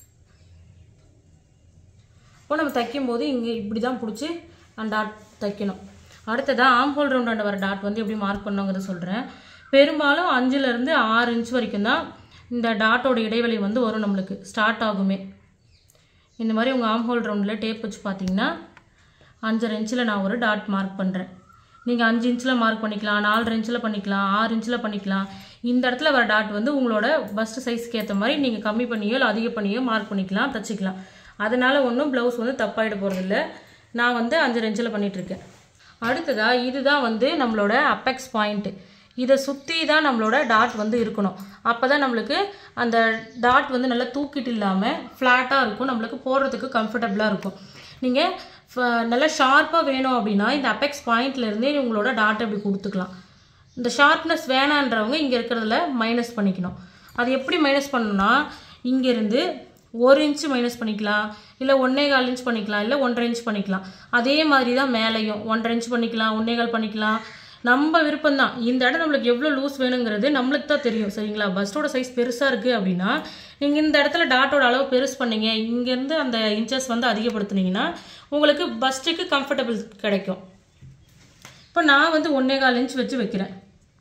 இப்போ நம்ம தைக்கும்போது இங்கே இப்படி தான் பிடிச்சி அந்த டாட் தைக்கணும். அடுத்ததாக ஆம் ஹோல் ரவுண்டாண்ட வர டாட் வந்து எப்படி மார்க் பண்ணுங்கிறத சொல்கிறேன். பெரும்பாலும் 5லேருந்து 6 இன்ச் வரைக்கும் தான் இந்த டாட்டோட இடைவெளி வந்து வரும், நம்மளுக்கு ஸ்டார்ட் ஆகுமே. இந்த மாதிரி உங்கள் ஆம் ஹோல் ரவுண்டில் டேப் வச்சு பார்த்தீங்கன்னா 5.5 இன்ச்சில் நான் ஒரு டாட் மார்க் பண்ணுறேன். நீங்கள் 5 இன்ச்சில் மார்க் பண்ணிக்கலாம், 4 இன்ச்சில் பண்ணிக்கலாம், 6 இன்ச்சில் பண்ணிக்கலாம். இந்த இடத்துல வர டாட் வந்து உங்களோட பஸ்ட் சைஸ்க்கு ஏற்ற மாதிரி நீங்கள் கம்மி பண்ணியோ இல்லை அதிக பண்ணியோ மார்க் பண்ணிக்கலாம், தச்சிக்கலாம். அதனால் ஒன்றும் ப்ளவுஸ் வந்து தப்பாயிட போகிறதில்ல. நான் வந்து 5 இன்ச்சில் பண்ணிகிட்ருக்கேன். அடுத்ததாக இதுதான் வந்து நம்மளோட அப்பெக்ஸ் பாயிண்ட்டு. இதை சுற்றி தான் நம்மளோட டாட் வந்து இருக்கணும். அப்போ தான் நம்மளுக்கு அந்த டாட் வந்து நல்லா தூக்கிட்டு இல்லாமல் ஃப்ளாட்டாக இருக்கும், நம்மளுக்கு போடுறதுக்கு கம்ஃபர்டபுளாக இருக்கும். நீங்கள் நல்லா ஷார்ப்பாக வேணும் அப்படின்னா இந்த அப்பெக்ஸ் பாயிண்ட்லேருந்தே உங்களோட டாட்டை இப்படி கொடுத்துக்கலாம். இந்த ஷார்ப்னஸ் வேணான்றவங்க இங்கே இருக்கிறதுல மைனஸ் பண்ணிக்கணும். அது எப்படி மைனஸ் பண்ணணும்னா, இங்கேருந்து 1 இன்ச்சு மைனஸ் பண்ணிக்கலாம், இல்லை 1.25 இன்ச் பண்ணிக்கலாம், இல்லை 1.5 இன்ச் பண்ணிக்கலாம். அதே மாதிரி தான் மேலேயும் 1.5 இன்ச் பண்ணிக்கலாம், 1.25 பண்ணிக்கலாம். நம்ம விருப்பம் தான். இந்த இடம் நம்மளுக்கு எவ்வளோ லூஸ் வேணுங்கிறது நம்மளுக்கு தான் தெரியும், சரிங்களா? பஸ்டோட சைஸ் பெருசாக இருக்குது அப்படின்னா நீங்கள் இந்த இடத்துல டாட்டோட அளவு பெருசு பண்ணீங்க, இங்கேருந்து அந்த இன்ச்சஸ் வந்து அதிகப்படுத்துனீங்கன்னா உங்களுக்கு பஸ்ட்டுக்கு கம்ஃபர்டபுள் கிடைக்கும். இப்போ நான் வந்து 1.25 இன்ச் வச்சு வைக்கிறேன்.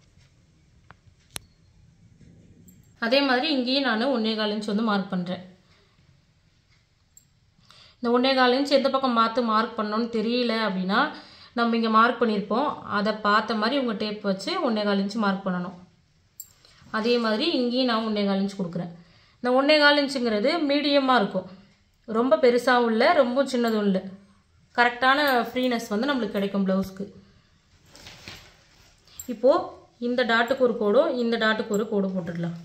அதே மாதிரி இங்கேயும் நான் 1.25 இன்ச் வந்து மார்க் பண்ணுறேன். இந்த 1.25 இன்ச் எந்த பக்கம் மார்க் பண்ணணும்னு தெரியல அப்படின்னா நம்ம இங்கே மார்க் பண்ணியிருப்போம், அதை பார்த்த மாதிரி உங்கள் டேப் வச்சு 1.25 இன்ச் மார்க் பண்ணணும். அதே மாதிரி இங்கேயும் நான் 1.25 இன்ச் கொடுக்குறேன். இந்த 1.25 இன்ச்சுங்கிறது மீடியமாக இருக்கும், ரொம்ப பெருசாகவும் இல்லை ரொம்ப சின்னதும் இல்லை. கரெக்டான ஃப்ரீனஸ் வந்து நம்மளுக்கு கிடைக்கும் ப்ளவுஸ்க்கு. இப்போது இந்த டாட்டுக்கு ஒரு கோடும் இந்த டாட்டுக்கு ஒரு கோடு போட்டுடலாம்.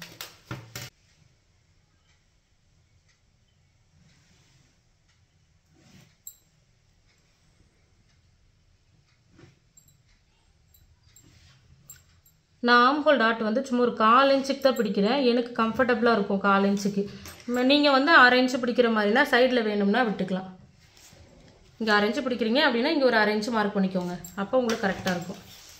நான் ஆம்ஹோல் டாட் வந்து சும்மா ஒரு 1/4 இன்ச்சுக்கு தான் பிடிக்கிறேன், எனக்கு கம்ஃபர்டபுளாக இருக்கும் 1/4 இன்ச்சுக்கு. நீங்கள் வந்து 1/2 இன்ச்சு பிடிக்கிற மாதிரினா சைடில் வேணும்னா விட்டுக்கலாம். இங்கே 1/2 இன்ச்சு பிடிக்கிறீங்க அப்படின்னா இங்கே ஒரு 1/2 இன்ச்சு மார்க் பண்ணிக்கோங்க, அப்போ உங்களுக்கு கரெக்டாக இருக்கும்.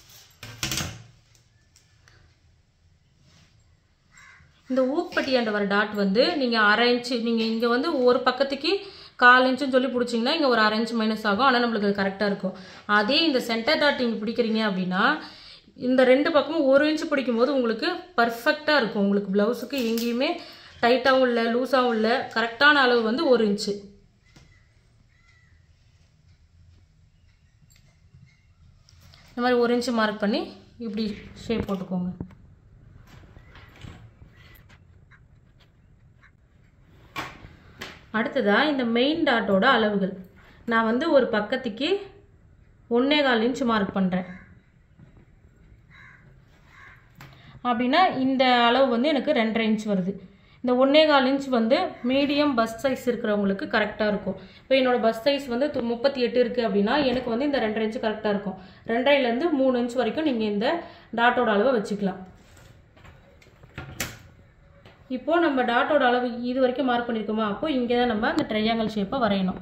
இந்த ஊப்பட்டியாண்ட வர டாட் வந்து நீங்கள் 1/2 இன்ச்சு, நீங்கள் இங்கே வந்து ஒரு பக்கத்துக்கு 1/4 இன்ச்சுன்னு சொல்லி பிடிச்சிங்கன்னா இங்கே ஒரு 1/2 இன்ச்சு மைனஸ் ஆகும், ஆனால் நம்மளுக்கு அது கரெக்டாக இருக்கும். அதே இந்த சென்டர் டாட் நீங்கள் பிடிக்கிறீங்க அப்படின்னா இந்த 2 பக்கமும் 1 இன்ச்சு பிடிக்கும்போது உங்களுக்கு பர்ஃபெக்டாக இருக்கும். உங்களுக்கு ப்ளவுஸுக்கு எங்கேயுமே டைட்டாகவும் இல்லை லூஸாகவும் இல்லை, கரெக்டான அளவு வந்து 1 இன்ச்சு. இந்த மாதிரி 1 இன்ச்சு மார்க் பண்ணி இப்படி ஷேப் போட்டுக்கோங்க. அடுத்ததாக இந்த மெயின் டாட்டோட அளவுகள் நான் வந்து ஒரு பக்கத்துக்கு 1.25 இன்ச்சு மார்க் பண்ணுறேன். அப்படின்னா இந்த அளவு வந்து எனக்கு 2.5 இன்ச் வருது. இந்த 1.25 இன்ச் வந்து மீடியம் பஸ் சைஸ் இருக்கிறவங்களுக்கு கரெக்டாக இருக்கும். இப்போ என்னோட பஸ் சைஸ் வந்து 38 இருக்குது அப்படின்னா எனக்கு வந்து இந்த 2.5 இன்ச் கரெக்டாக இருக்கும். 2.5லேருந்து 3 இன்ச் வரைக்கும் நீங்கள் இந்த டாட்டோட அளவை வச்சுக்கலாம். இப்போது நம்ம டாட்டோட அளவு இது வரைக்கும் மார்க் பண்ணியிருக்கோமா, அப்போது இங்கே தான் நம்ம அந்த ட்ரையாங்கிள் ஷேப்பை வரையணும்.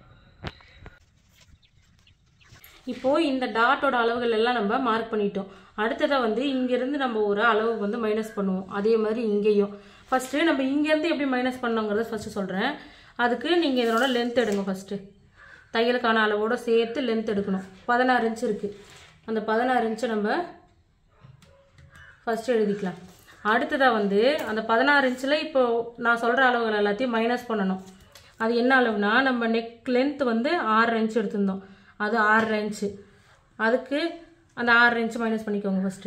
இப்போது இந்த டாட்டோட அளவுகள் எல்லாம் நம்ம மார்க் பண்ணிட்டோம். அடுத்ததாக வந்து இங்கேருந்து நம்ம ஒரு அளவு வந்து மைனஸ் பண்ணுவோம். அதே மாதிரி இங்கேயும் ஃபஸ்ட்டு நம்ம இங்கேருந்து எப்படி மைனஸ் பண்ணோங்கிறத ஃபஸ்ட்டு சொல்கிறேன். அதுக்கு நீங்கள் இதனோட லென்த் எடுங்க. ஃபஸ்ட்டு தையலுக்கான அளவோடு சேர்த்து லென்த் எடுக்கணும். 16 இன்ச் இருக்குது. அந்த 16 இன்ச்சை நம்ம ஃபஸ்ட்டு எழுதிக்கலாம். அடுத்ததாக வந்து அந்த 16 இன்ச்சில் இப்போது நான் சொல்கிற அளவுகள் எல்லாத்தையும் மைனஸ் பண்ணணும். அது என்ன அளவுனா, நம்ம நெக் லென்த் வந்து 6 இன்ச் எடுத்திருந்தோம், அது 6 இன்ச்சு. அதுக்கு அந்த 6 இன்ச்சு மைனஸ் பண்ணிக்கோங்க. ஃபஸ்ட்டு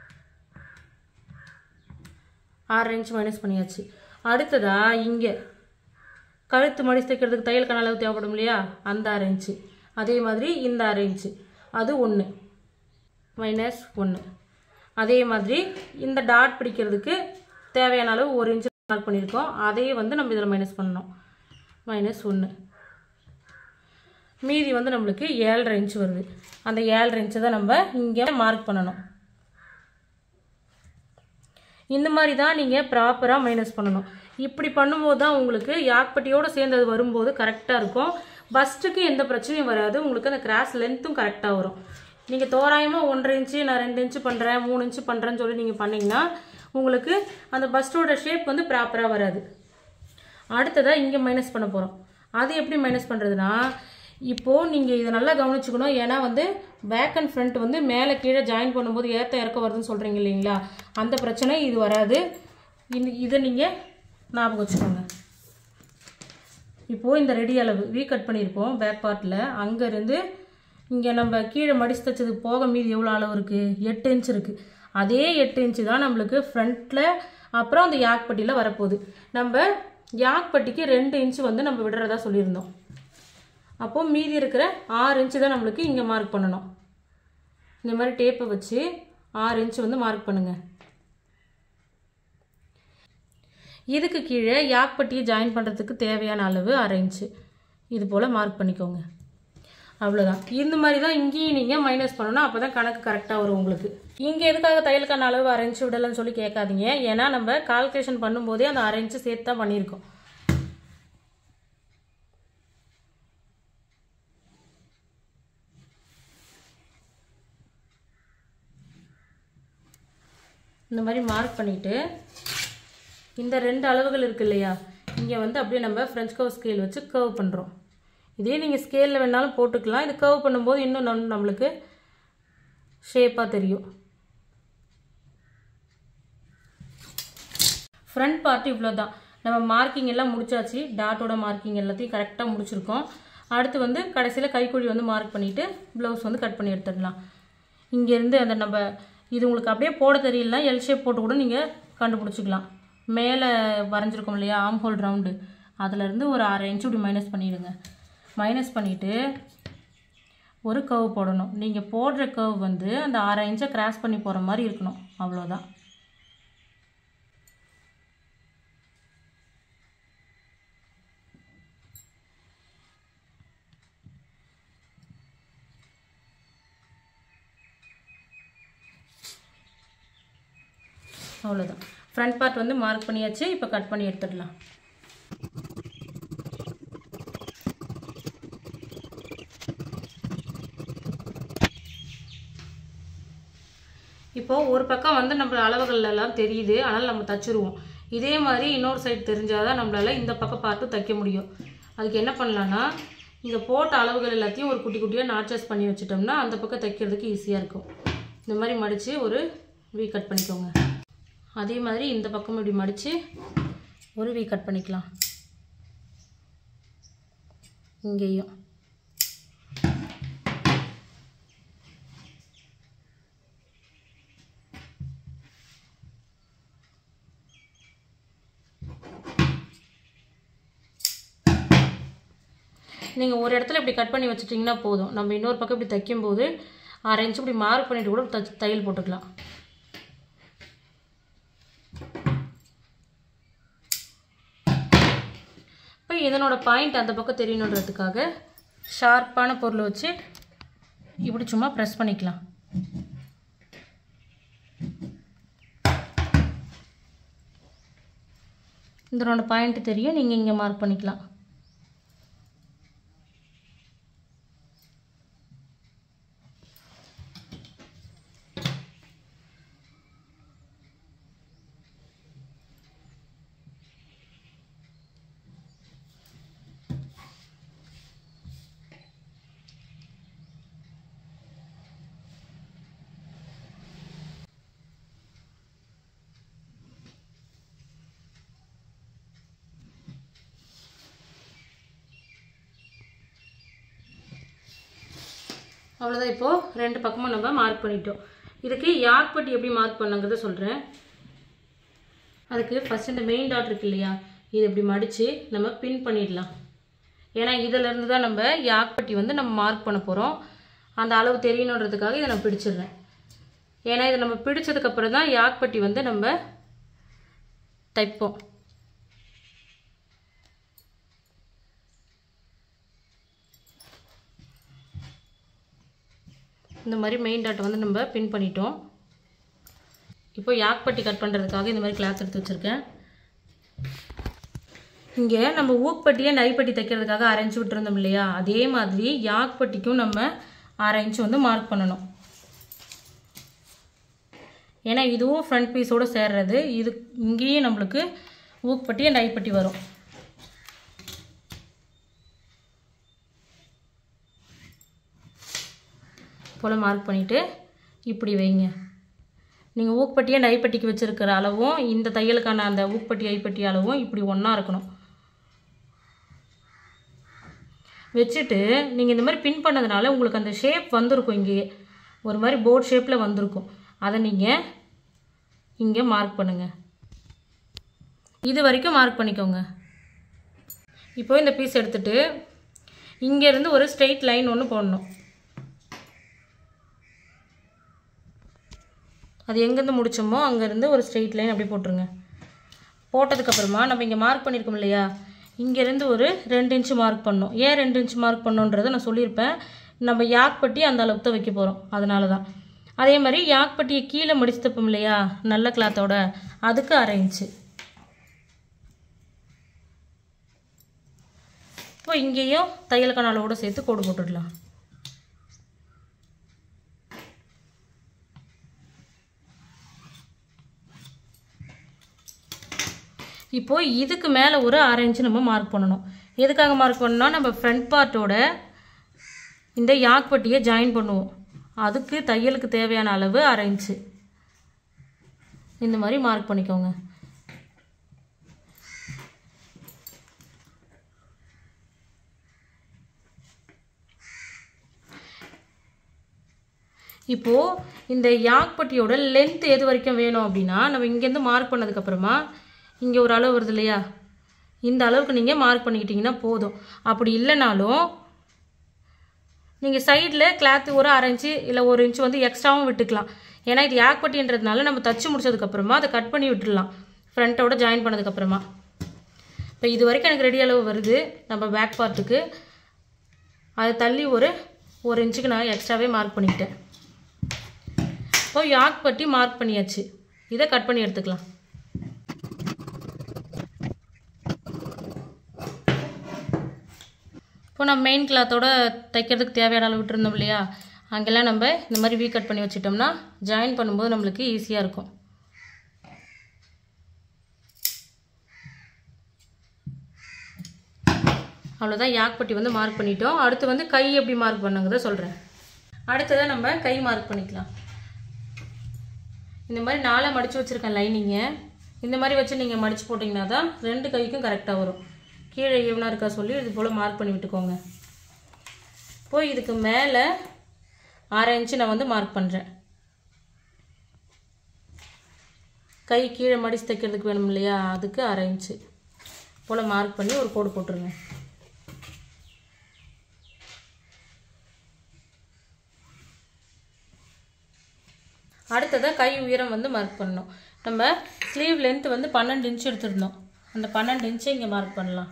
6 இன்ச்சு மைனஸ் பண்ணியாச்சு. அடுத்ததாக இங்கே கழுத்து மடிச்சு தைக்கிறதுக்கு தையலுக்கான அளவு தேவைப்படும் இல்லையா, அந்த 6 இன்ச்சு. அதே மாதிரி இந்த 6 இன்ச்சு, அது 1 மைனஸ் 1. அதே மாதிரி இந்த டாட் பிடிக்கிறதுக்கு தேவையான அளவு 1 இன்ச்சு மார்க் பண்ணியிருக்கோம், அதையே வந்து நம்ம இதில் மைனஸ் பண்ணணும், மைனஸ் 1. மீதி வந்து நம்மளுக்கு 7.5 இன்ச்சு வருது. அந்த 7.5 இன்ச்சை தான் நம்ம இங்கே மார்க் பண்ணணும். இந்த மாதிரி தான் நீங்கள் ப்ராப்பராக மைனஸ் பண்ணணும். இப்படி பண்ணும்போது தான் உங்களுக்கு யாக்பட்டியோடு சேர்ந்தது வரும்போது கரெக்டாக இருக்கும். பஸ்ட்டுக்கு எந்த பிரச்சனையும் வராது. உங்களுக்கு அந்த கிராஸ் லென்த்தும் கரெக்டாக வரும். நீங்கள் தோராயமாக 1.5 இன்ச்சு, நான் 2 இன்ச்சு பண்ணுறேன், 3 இன்ச்சு பண்ணுறேன்னு சொல்லி நீங்கள் பண்ணிங்கன்னா உங்களுக்கு அந்த பஸ்ட்டோட ஷேப் வந்து ப்ராப்பராக வராது. அடுத்ததாக இங்கே மைனஸ் பண்ண போகிறோம். அது எப்படி மைனஸ் பண்ணுறதுனா, இப்போது நீங்கள் இதை நல்லா கவனிச்சுக்கணும். ஏன்னா வந்து பேக் அண்ட் ஃப்ரண்ட் வந்து மேலே கீழே ஜாயின் பண்ணும்போது ஏற்ற இறக்க வருதுன்னு சொல்கிறீங்க இல்லைங்களா, அந்த பிரச்சனை இது வராது. இதை நீங்கள் ஞாபகம் வச்சுக்கோங்க. இப்போது இந்த ரெடி அளவு வீ கட் பண்ணியிருப்போம் பேக் பார்ட்டில். அங்கேருந்து இங்கே நம்ம கீழே மடிச்சு தைச்சது போக மீதி எவ்வளோ அளவு இருக்குது? 8 இன்ச் இருக்குது. அதே 8 இன்ச்சு தான் நம்மளுக்கு ஃப்ரண்ட்டில் அப்புறம் அந்த யாக்பட்டியில் வரப்போகுது. நம்ம யாக்பட்டிக்கு 2 இன்ச்சு வந்து நம்ம விடுறதா சொல்லியிருந்தோம். அப்போது மீதி இருக்கிற 6 இன்ச்சு தான் நம்மளுக்கு இங்கே மார்க் பண்ணணும். இந்த மாதிரி டேப்பை வச்சு 6 இன்ச்சு வந்து மார்க் பண்ணுங்கள். இதுக்கு கீழே யாக்பட்டியை ஜாயின் பண்ணுறதுக்கு தேவையான அளவு 1/2 இன்ச்சு இது போல் மார்க் பண்ணிக்கோங்க. அவ்வளோதான். இந்த மாதிரி தான் இங்கேயும் நீங்கள் மைனஸ் பண்ணணும். அப்போ தான் கணக்கு கரெக்டாக வரும் உங்களுக்கு. இங்கே எதுக்காக தையலுக்கான அளவு 1/2 இன்ச்சு விடலன்னு சொல்லி கேட்காதீங்க. ஏன்னா நம்ம கால்குலேஷன் பண்ணும்போதே அந்த 1/2 இன்ச்சு சேர்த்து தான் பண்ணியிருக்கோம். இந்த மாதிரி மார்க் பண்ணிவிட்டு இந்த 2 அளவுகள் இருக்குது இல்லையா, இங்கே வந்து அப்படியே நம்ம ஃப்ரெஞ்ச் கர்வ் ஸ்கேல் வச்சு கர்வ் பண்ணுறோம். இதே நீங்கள் ஸ்கேலில் வேணாலும் போட்டுக்கலாம். இது கர்வ் பண்ணும்போது இன்னும் நம்மளுக்கு ஷேப்பாக தெரியும். ஃப்ரண்ட் பார்ட் இவ்வளோ தான். நம்ம மார்க்கிங் எல்லாம் முடிச்சாச்சு. டாட்டோட மார்க்கிங் எல்லாத்தையும் கரெக்டாக முடிச்சிருக்கோம். அடுத்து வந்து கடைசியில் கைக்குழி வந்து மார்க் பண்ணிவிட்டு ப்ளவுஸ் வந்து கட் பண்ணி எடுத்துடலாம். இங்கேருந்து அந்த நம்ம இது உங்களுக்கு அப்படியே போட தெரியலனா எல் ஷேப் போட்டு கூட நீங்கள் கண்டுபிடிச்சிக்கலாம். மேலே வரைஞ்சிருக்கோம் இல்லையா ஆம் ஹோல் ரவுண்டு, அதிலேருந்து ஒரு 1/2 இன்ச்சு இப்படி மைனஸ் பண்ணிவிடுங்க. மைனஸ் பண்ணிவிட்டு ஒரு கர்வ் போடணும். நீங்கள் போடுற கர்வ் வந்து அந்த 1/2 இன்ச்சை கிராஸ் பண்ணி போகிற மாதிரி இருக்கணும். அவ்வளோதான். அவ்வளோதான். ஃப்ரண்ட் பார்ட் வந்து மார்க் பண்ணியாச்சு. இப்போ கட் பண்ணி எடுத்துடலாம். இப்போது ஒரு பக்கம் வந்து நம்ம அளவுகள் எல்லாம் தெரியுது, ஆனால் நம்ம தச்சுருவோம். இதே மாதிரி இன்னொரு சைடு தெரிஞ்சால் தான் நம்மளால் இந்த பக்கம் பார்த்து தைக்க முடியும். அதுக்கு என்ன பண்ணலான்னா, இங்கே போட்ட அளவுகள் எல்லாத்தையும் ஒரு குட்டி குட்டியாக நாட்சஸ் பண்ணி வச்சுட்டோம்னா அந்த பக்கம் தைக்கிறதுக்கு ஈஸியாக இருக்கும். இந்த மாதிரி மடித்து ஒரு வி கட் பண்ணிக்கோங்க. அதே மாதிரி இந்த பக்கம் இப்படி மடித்து ஒரு வி கட் பண்ணிக்கலாம். இங்கேயும் நீங்கள் ஒரு இடத்துல இப்படி கட் பண்ணி வச்சுட்டிங்கன்னா போதும். நம்ம இன்னொரு பக்கம் இப்படி தைக்கும்போது 1/2 இன்ச்சு இப்படி மார்க் பண்ணிவிட்டு கூட தையல் போட்டுக்கலாம். இப்போ இதனோட பாயிண்ட் அந்த பக்கம் தெரியணுன்றதுக்காக ஷார்ப்பான பொருளை வச்சு இப்படி சும்மா ப்ரெஸ் பண்ணிக்கலாம். இதனோட பாயிண்ட் தெரியும். நீங்கள் இங்கே மார்க் பண்ணிக்கலாம். அவ்வளோதான். இப்போது 2 பக்கமும் நம்ம மார்க் பண்ணிட்டோம். இதுக்கு யாக்பட்டி எப்படி மார்க் பண்ணுங்கிறத சொல்கிறேன். அதுக்கு ஃபஸ்ட் இந்த மெயின் டாட் இருக்கு இல்லையா, இது இப்படி மடித்து நம்ம பின் பண்ணிடலாம். ஏன்னா இதிலேருந்து தான் நம்ம யாக்பட்டி வந்து நம்ம மார்க் பண்ண போகிறோம். அந்த அளவு தெரியணுன்றதுக்காக இதை நான் பிடிச்சிடுறேன். ஏன்னா இதை நம்ம பிடிச்சதுக்கப்புறம் தான் யாக்பட்டி வந்து நம்ம தைப்போம். இந்த மாதிரி மெயின் டாட்டை வந்து நம்ம பின் பண்ணிட்டோம். இப்போ யாக்பட்டி கட் பண்ணுறதுக்காக இந்த மாதிரி கிளாத் எடுத்து வச்சுருக்கேன். இங்கே நம்ம ஊக்பட்டியை நரிப்பட்டி தைக்கிறதுக்காக அரைஞ்சி விட்டுருந்தோம் இல்லையா, அதே மாதிரி யாக்பட்டிக்கும் நம்ம அரைஞ்சி வந்து மார்க் பண்ணணும். ஏன்னா இதுவும் ஃப்ரண்ட் பீஸோடு சேர்றது. இது இங்கேயும் நம்மளுக்கு ஊக்பட்டி நரிப்பட்டி வரும். போல் மார்க் பண்ணிவிட்டு இப்படி வைங்க. நீங்கள் ஊக்பட்டியை நரிப்பட்டிக்கு வச்சுருக்கிற அளவும் இந்த தையலுக்கான அந்த ஊக்பட்டி ஐப்பட்டி அளவும் இப்படி ஒன்றா இருக்கணும். வச்சுட்டு நீங்கள் இந்த மாதிரி பின் பண்ணதுனால உங்களுக்கு அந்த ஷேப் வந்திருக்கும். இங்கேயே ஒரு மாதிரி போர்ட் ஷேப்பில் வந்திருக்கும். அதை நீங்கள் இங்கே மார்க் பண்ணுங்கள். இது வரைக்கும் மார்க் பண்ணிக்கோங்க. இப்போ இந்த பீஸ் எடுத்துகிட்டு இங்கேருந்து ஒரு ஸ்ட்ரெயிட் லைன் ஒன்று போடணும். அது எங்கேருந்து முடிச்சோமோ அங்கேருந்து ஒரு ஸ்ட்ரெயிட் லைன் அப்படி போட்டுருங்க. போட்டதுக்கப்புறமா நம்ம இங்கே மார்க் பண்ணியிருக்கோம் இல்லையா, இங்கேருந்து ஒரு 2 இன்ச்சு மார்க் பண்ணணும். ஏன் 2 இன்ச்சு மார்க் பண்ணணுன்றதை நான் சொல்லியிருப்பேன். நம்ம யாக்பட்டி அந்த அளவுக்கு தான் வைக்க போகிறோம், அதனால தான். அதே மாதிரி யாக்பட்டியை கீழே மடிச்சு தைப்போம் இல்லையா நல்ல கிளாத்தோட, அதுக்கு 1/2 இன்ச்சு. இப்போ இங்கேயும் தையலுக்கான அளவோட சேர்த்து கோடு போட்டுடலாம். இப்போ இதுக்கு மேலே ஒரு 1/2 இன்ச்சு நம்ம மார்க் பண்ணணும். எதுக்காக மார்க் பண்ணோம்னா நம்ம ஃப்ரண்ட் பார்ட்டோட இந்த யாக்பட்டியை ஜாயின் பண்ணுவோம். அதுக்கு தையலுக்கு தேவையான அளவு 1/2 இன்ச்சு இந்த மாதிரி மார்க் பண்ணிக்கோங்க. இப்போது இந்த யாக்பட்டியோட லென்த் எது வரைக்கும் வேணும் அப்படின்னா, நம்ம இங்கேருந்து மார்க் பண்ணதுக்கப்புறமா இங்கே ஒரு அளவு வருது இல்லையா, இந்த அளவுக்கு நீங்கள் மார்க் பண்ணிக்கிட்டிங்கன்னா போதும். அப்படி இல்லைனாலும் நீங்கள் சைடில் கிளாத்து ஒரு 1/2 இன்ச்சு இல்லை 1 இன்ச்சு வந்து எக்ஸ்ட்ராவும் விட்டுக்கலாம். ஏன்னா இது யாக்பட்டின்றதுனால நம்ம தச்சு முடிச்சதுக்கப்புறமா அதை கட் பண்ணி விட்டுடலாம் ஃப்ரண்ட்டோட ஜாயின் பண்ணதுக்கப்புறமா. இப்போ இது வரைக்கும் எனக்கு ரெடி அளவு வருது நம்ம பேக் பார்ட்டுக்கு. அதை தள்ளி ஒரு 1 இன்ச்சுக்கு நான் எக்ஸ்ட்ராவே மார்க் பண்ணிக்கிட்டேன். இப்போ யாக்பட்டி மார்க் பண்ணியாச்சு. இதை கட் பண்ணி எடுத்துக்கலாம். இப்போ நம்ம மெயின் கிளாத்தோட தைக்கிறதுக்கு தேவையான அளவு விட்டுருந்தோம் இல்லையா, அங்கெல்லாம் நம்ம இந்த மாதிரி வீ கட் பண்ணி வச்சிட்டோம்னா ஜாயின் பண்ணும்போது நம்மளுக்கு ஈஸியாக இருக்கும். அவ்வளோதான், யாக்பட்டி வந்து மார்க் பண்ணிட்டோம். அடுத்து வந்து கை எப்படி மார்க் பண்ணுங்கிறத சொல்கிறேன். அடுத்ததான் நம்ம கை மார்க் பண்ணிக்கலாம். இந்த மாதிரி 4 மடித்து வச்சுருக்கேன் லைனிங்கை. இந்த மாதிரி வச்சு நீங்கள் மடித்து போட்டிங்கன்னா தான் 2 கைக்கும் கரெக்டாக வரும். கீழே ஈவனாக இருக்கா சொல்லி இது போல் மார்க் பண்ணி விட்டுக்கோங்க. இப்போது இதுக்கு மேலே 1/2 இன்ச்சு நான் வந்து மார்க் பண்ணுறேன். கை கீழே மடித்து தைக்கிறதுக்கு வேணும் இல்லையா, அதுக்கு 1/2 இன்ச்சு போல் மார்க் பண்ணி ஒரு கோடு போட்டுருங்க. அடுத்ததாக கை உயரம் வந்து மார்க் பண்ணணும். நம்ம ஸ்லீவ் லென்த் வந்து 12 இன்ச்சு எடுத்துருந்தோம். அந்த 12 இன்ச்சை இங்கே மார்க் பண்ணலாம்.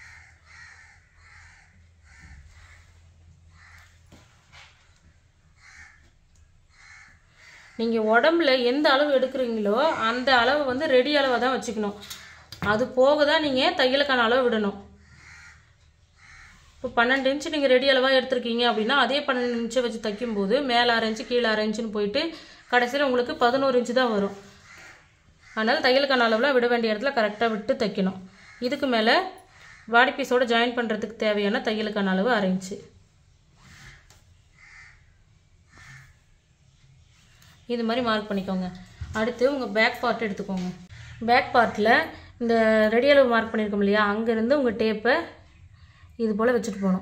நீங்கள் உடம்புல எந்த அளவு எடுக்கிறீங்களோ அந்த அளவு வந்து ரெடி அளவாக தான் வச்சுக்கணும். அது போக தான் நீங்கள் தையலுக்கான அளவு விடணும். இப்போ 12 இன்ச்சு நீங்கள் ரெடி அளவாக எடுத்துருக்கீங்க அப்படின்னா அதே 12 இன்ச்சை வச்சு தைக்கும்போது மேலே 1/2 இன்ச்சு கீழே 1/2 இன்ச்சுன்னு போயிட்டு கடைசியில் உங்களுக்கு 11 இன்ச்சு தான் வரும். அதனால் தையலுக்கான அளவில் விட வேண்டிய இடத்துல கரெக்டாக விட்டு தைக்கணும். இதுக்கு மேலே பாடி பீஸோட ஜாயின் பண்ணுறதுக்கு தேவையான தையலுக்கான அளவு 1/2 இன்ச்சு. இது மாதிரி மார்க் பண்ணிக்கோங்க. அடுத்து உங்கள் பேக் பார்ட் எடுத்துக்கோங்க. பேக் பார்ட்டில் இந்த ரெடி அளவு மார்க் பண்ணியிருக்கோம் இல்லையா, அங்கேருந்து உங்கள் டேப்பை இது போல் வச்சுட்டு போகணும்.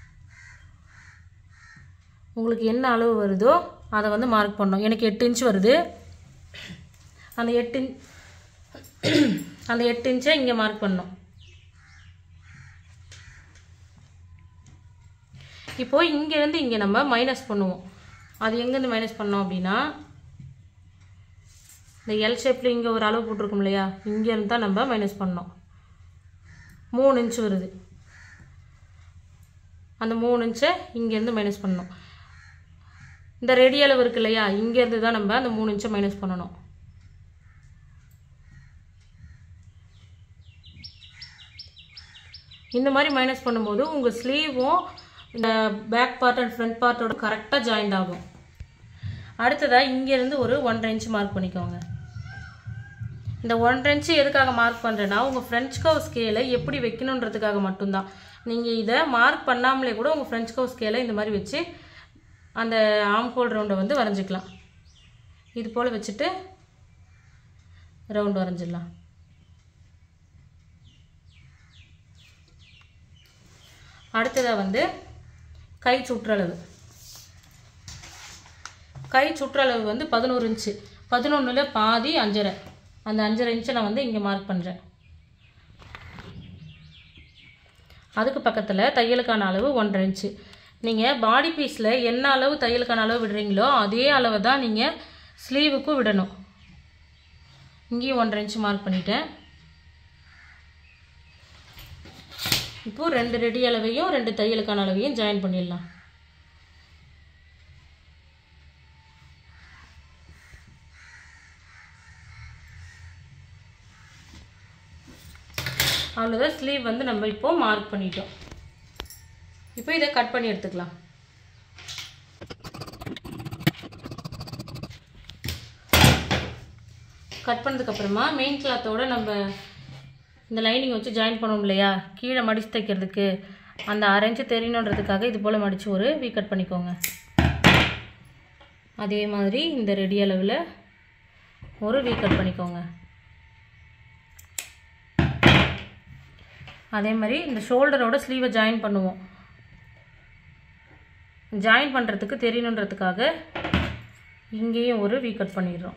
உங்களுக்கு என்ன அளவு வருதோ அதை வந்து மார்க் பண்ணணும். எனக்கு 8 இன்ச்சு வருது. அந்த 8 இன்ச்சை இங்கே மார்க் பண்ணணும். இப்போது இங்கேருந்து இங்கே நம்ம மைனஸ் பண்ணுவோம். அது எங்கேருந்து மைனஸ் பண்ணோம் அப்படின்னா, இந்த எல் ஷேப்பில் இங்கே ஒரு அளவு போட்டிருக்கோம் இல்லையா, இங்கேருந்து தான் நம்ம மைனஸ் பண்ணோம். 3 இன்ச்சு வருது. அந்த 3 இன்ச்சை இங்கேருந்து மைனஸ் பண்ணணும். இந்த ரெடி அளவு இருக்கு இல்லையா, இங்கேருந்து தான் நம்ம அந்த 3 இன்ச்சை மைனஸ் பண்ணணும். இந்த மாதிரி மைனஸ் பண்ணும்போது உங்கள் ஸ்லீவும் இந்த பேக் பார்ட் அண்ட் ஃப்ரண்ட் பார்ட்டோட கரெக்டாக ஜாயிண்ட் ஆகும். அடுத்ததாக இங்கேருந்து ஒரு 1.5 இன்ச் மார்க் பண்ணிக்கோங்க. இந்த 1.5 இன்ச் எதுக்காக மார்க் பண்ணுறேன்னா உங்கள் ஃப்ரெஞ்ச் கர்வ் ஸ்கேலை எப்படி வைக்கணுன்றதுக்காக மட்டும்தான். நீங்கள் இதை மார்க் பண்ணாமலே கூட உங்கள் ஃப்ரெஞ்ச் கர்வ் ஸ்கேலை இந்த மாதிரி வச்சு அந்த ஆர்ம் ஹோல் ரவுண்டை வந்து வரைஞ்சிக்கலாம். இது போல் வச்சுட்டு ரவுண்ட் வரைஞ்சிடலாம். அடுத்ததாக வந்து கை சுற்றளவு வந்து 11 இன்ச்சு. 11ல் பாதி 5.5. அந்த 5.5 இன்ச்சை நான் வந்து இங்கே மார்க் பண்ணுறேன். அதுக்கு பக்கத்தில் தையலுக்கான அளவு 1.5 இன்ச்சு. நீங்கள் பாடி பீஸில் என்ன அளவு தையலுக்கான அளவு விடுறீங்களோ அதே அளவு தான் நீங்கள் ஸ்லீவுக்கும் விடணும். இங்கேயும் 1.5 இன்ச்சு மார்க் பண்ணிட்டேன். இப்போது 2 ரெடி அளவையும் 2 தையலுக்கான அளவையும் ஜாயின் பண்ணிடலாம். அவ்வளோதான். ஸ்லீவ் வந்து நம்ம இப்போது மார்க் பண்ணிட்டோம். இப்போ இதை கட் பண்ணி எடுத்துக்கலாம். கட் பண்ணதுக்கப்புறமா மெயின் கிளாத்தோடு நம்ம இந்த லைனிங் வச்சு ஜாயின் பண்ணுவோம் இல்லையா, கீழே மடித்து தைக்கிறதுக்கு அந்த 1/2 இன்ச்சு தெரியணுன்றதுக்காக இது போல் மடித்து ஒரு வீ கட் பண்ணிக்கோங்க. அதே மாதிரி இந்த ரெடி அளவில் ஒரு வீ கட் பண்ணிக்கோங்க. அதே மாதிரி இந்த ஷோல்டரோட ஸ்லீவை ஜாயின் பண்ணுவோம். ஜாயின் பண்ணுறதுக்கு தெரியணுன்றதுக்காக இங்கேயும் ஒரு வீ கட் பண்ணிடுறோம்.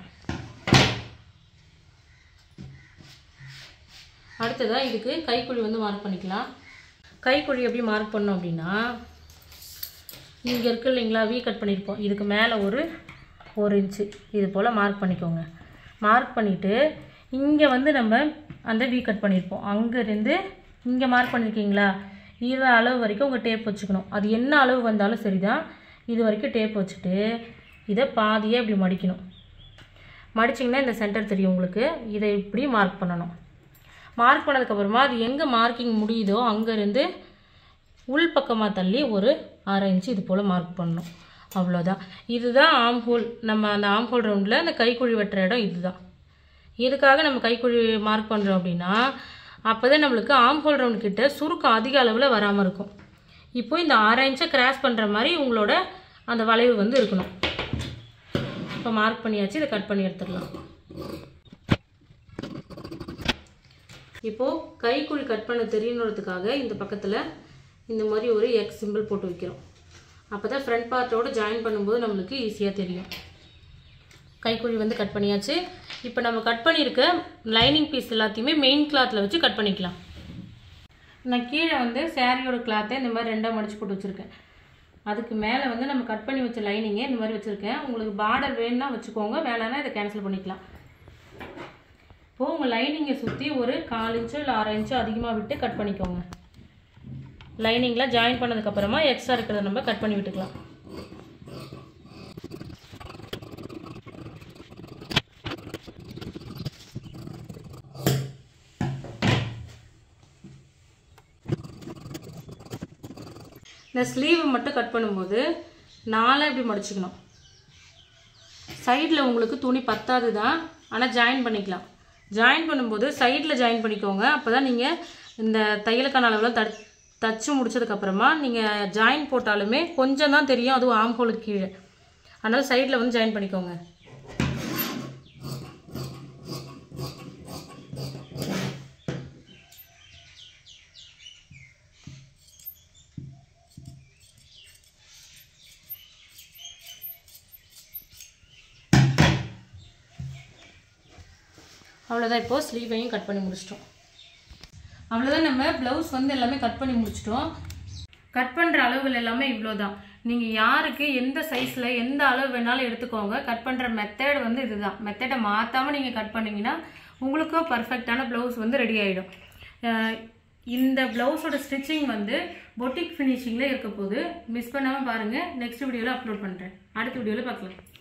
அடுத்ததாக இதுக்கு கைக்குழி வந்து மார்க் பண்ணிக்கலாம். கைக்குழி எப்படி மார்க் பண்ணோம் அப்படின்னா, இங்கே இருக்குது இல்லைங்களா, வீ கட் பண்ணியிருப்போம், இதுக்கு மேலே ஒரு 1 இன்ச்சு இது போல் மார்க் பண்ணிக்கோங்க. மார்க் பண்ணிவிட்டு இங்கே வந்து நம்ம அந்த வீ கட் பண்ணியிருப்போம், அங்கேருந்து இங்கே மார்க் பண்ணியிருக்கீங்களா, இது அளவு வரைக்கும் உங்கள் டேப் வச்சுக்கணும். அது என்ன அளவு வந்தாலும் சரி தான், இது வரைக்கும் டேப் வச்சுட்டு இதை பாதியாக இப்படி மடிக்கணும். மடிச்சிங்கன்னா இந்த சென்டர் தெரியும் உங்களுக்கு. இதை இப்படி மார்க் பண்ணணும். மார்க் பண்ணதுக்கப்புறமா அது எங்கே மார்க்கிங் முடியுதோ அங்கேருந்து உள் பக்கமாக தள்ளி ஒரு 1/2 இன்ச்சு இது போல் மார்க் பண்ணணும். அவ்வளோதான். இதுதான் ஆர்ம் ஹோல். நம்ம அந்த ஆர்ம் ஹோல் ரவுண்டில் அந்த கைக்குழி வெட்டுற இடம் இதுதான். இதுக்காக நம்ம கைக்குழி மார்க் பண்ணுறோம் அப்படின்னா அப்போ தான் நம்மளுக்கு ஆர்ம் ஹோல் ரவுண்ட் கிட்ட சுருக்கம் அதிக அளவில் வராமல் இருக்கும். இப்போ இந்த 1/2 இன்ச்சை கிராஸ் பண்ணுற மாதிரி உங்களோட அந்த வளைவு வந்து இருக்கணும். இப்போ மார்க் பண்ணியாச்சு. இதை கட் பண்ணி எடுத்துடலாம். இப்போது கைக்குழி கட் பண்ண தெரியணுன்றதுக்காக இந்த பக்கத்தில் இந்த மாதிரி ஒரு எக்ஸ் சிம்பிள் போட்டு வைக்கிறோம். அப்போ தான் ஃப்ரண்ட் பார்ட்டோடு ஜாயின் பண்ணும்போது நம்மளுக்கு ஈஸியாக தெரியும். கைக்குழி வந்து கட் பண்ணியாச்சு. இப்போ நம்ம கட் பண்ணியிருக்க லைனிங் பீஸ் எல்லாத்தையுமே மெயின் கிளாத்தில் வச்சு கட் பண்ணிக்கலாம். நான் கீழே வந்து சாரியோட கிளாத்தை இந்த மாதிரி 2ஆக மடித்து போட்டு வச்சுருக்கேன். அதுக்கு மேலே வந்து நம்ம கட் பண்ணி வச்ச லைனிங்கை இந்த மாதிரி வச்சுருக்கேன். உங்களுக்கு பார்டர் வேணும்னா வச்சுக்கோங்க, வேணான்னா இதை கேன்சல் பண்ணிக்கலாம். இப்போது உங்கள் லைனிங்கை சுற்றி ஒரு 4 இன்ச்சோ இல்லை 1/2 இன்ச்சோ அதிகமாக விட்டு கட் பண்ணிக்கோங்க. லைனிங்கில் ஜாயின் பண்ணதுக்கப்புறமா எக்ஸ்ட்ரா இருக்கிறத நம்ம கட் பண்ணி விட்டுக்கலாம். இந்த ஸ்லீவ் மட்டும் கட் பண்ணும்போது 4 இப்படி மடிச்சுக்கணும். சைடில் உங்களுக்கு துணி பத்தாது தான், ஆனால் ஜாயின் பண்ணிக்கலாம். ஜாயின் பண்ணும்போது சைடில் ஜாயின் பண்ணிக்கோங்க. அப்போ தான் நீங்கள் இந்த தையலுக்கான அளவில் தச்சு முடிச்சதுக்கப்புறமா நீங்கள் ஜாயின் போட்டாலுமே கொஞ்சம் தான் தெரியும், அதுவும் ஆர்ம் ஹோலுக்கு கீழே. அதனால் சைடில் வந்து ஜாயின் பண்ணிக்கோங்க. அவ்வளோதான். இப்போது ஸ்லீவையும் கட் பண்ணி முடிச்சிட்டோம். அவ்வளோதான். நம்ம ப்ளவுஸ் வந்து எல்லாமே கட் பண்ணி முடிச்சிட்டோம். கட் பண்ணுற அளவுகள் எல்லாமே இவ்வளோ தான். நீங்கள் யாருக்கு எந்த சைஸில் எந்த அளவு வேணாலும் எடுத்துக்கோங்க. கட் பண்ணுற மெத்தட் வந்து இதுதான். மெத்தடை மாற்றாமல் நீங்கள் கட் பண்ணிங்கன்னா உங்களுக்கும் பர்ஃபெக்டான ப்ளவுஸ் வந்து ரெடி ஆகிடும். இந்த ப்ளவுஸோட ஸ்டிச்சிங் வந்து பொட்டிக் ஃபினிஷிங்கில் இருக்க போது மிஸ் பண்ணாமல் பாருங்கள். நெக்ஸ்ட் வீடியோவில் அப்லோட் பண்ணுறேன். அடுத்த வீடியோவில் பார்க்கலாம்.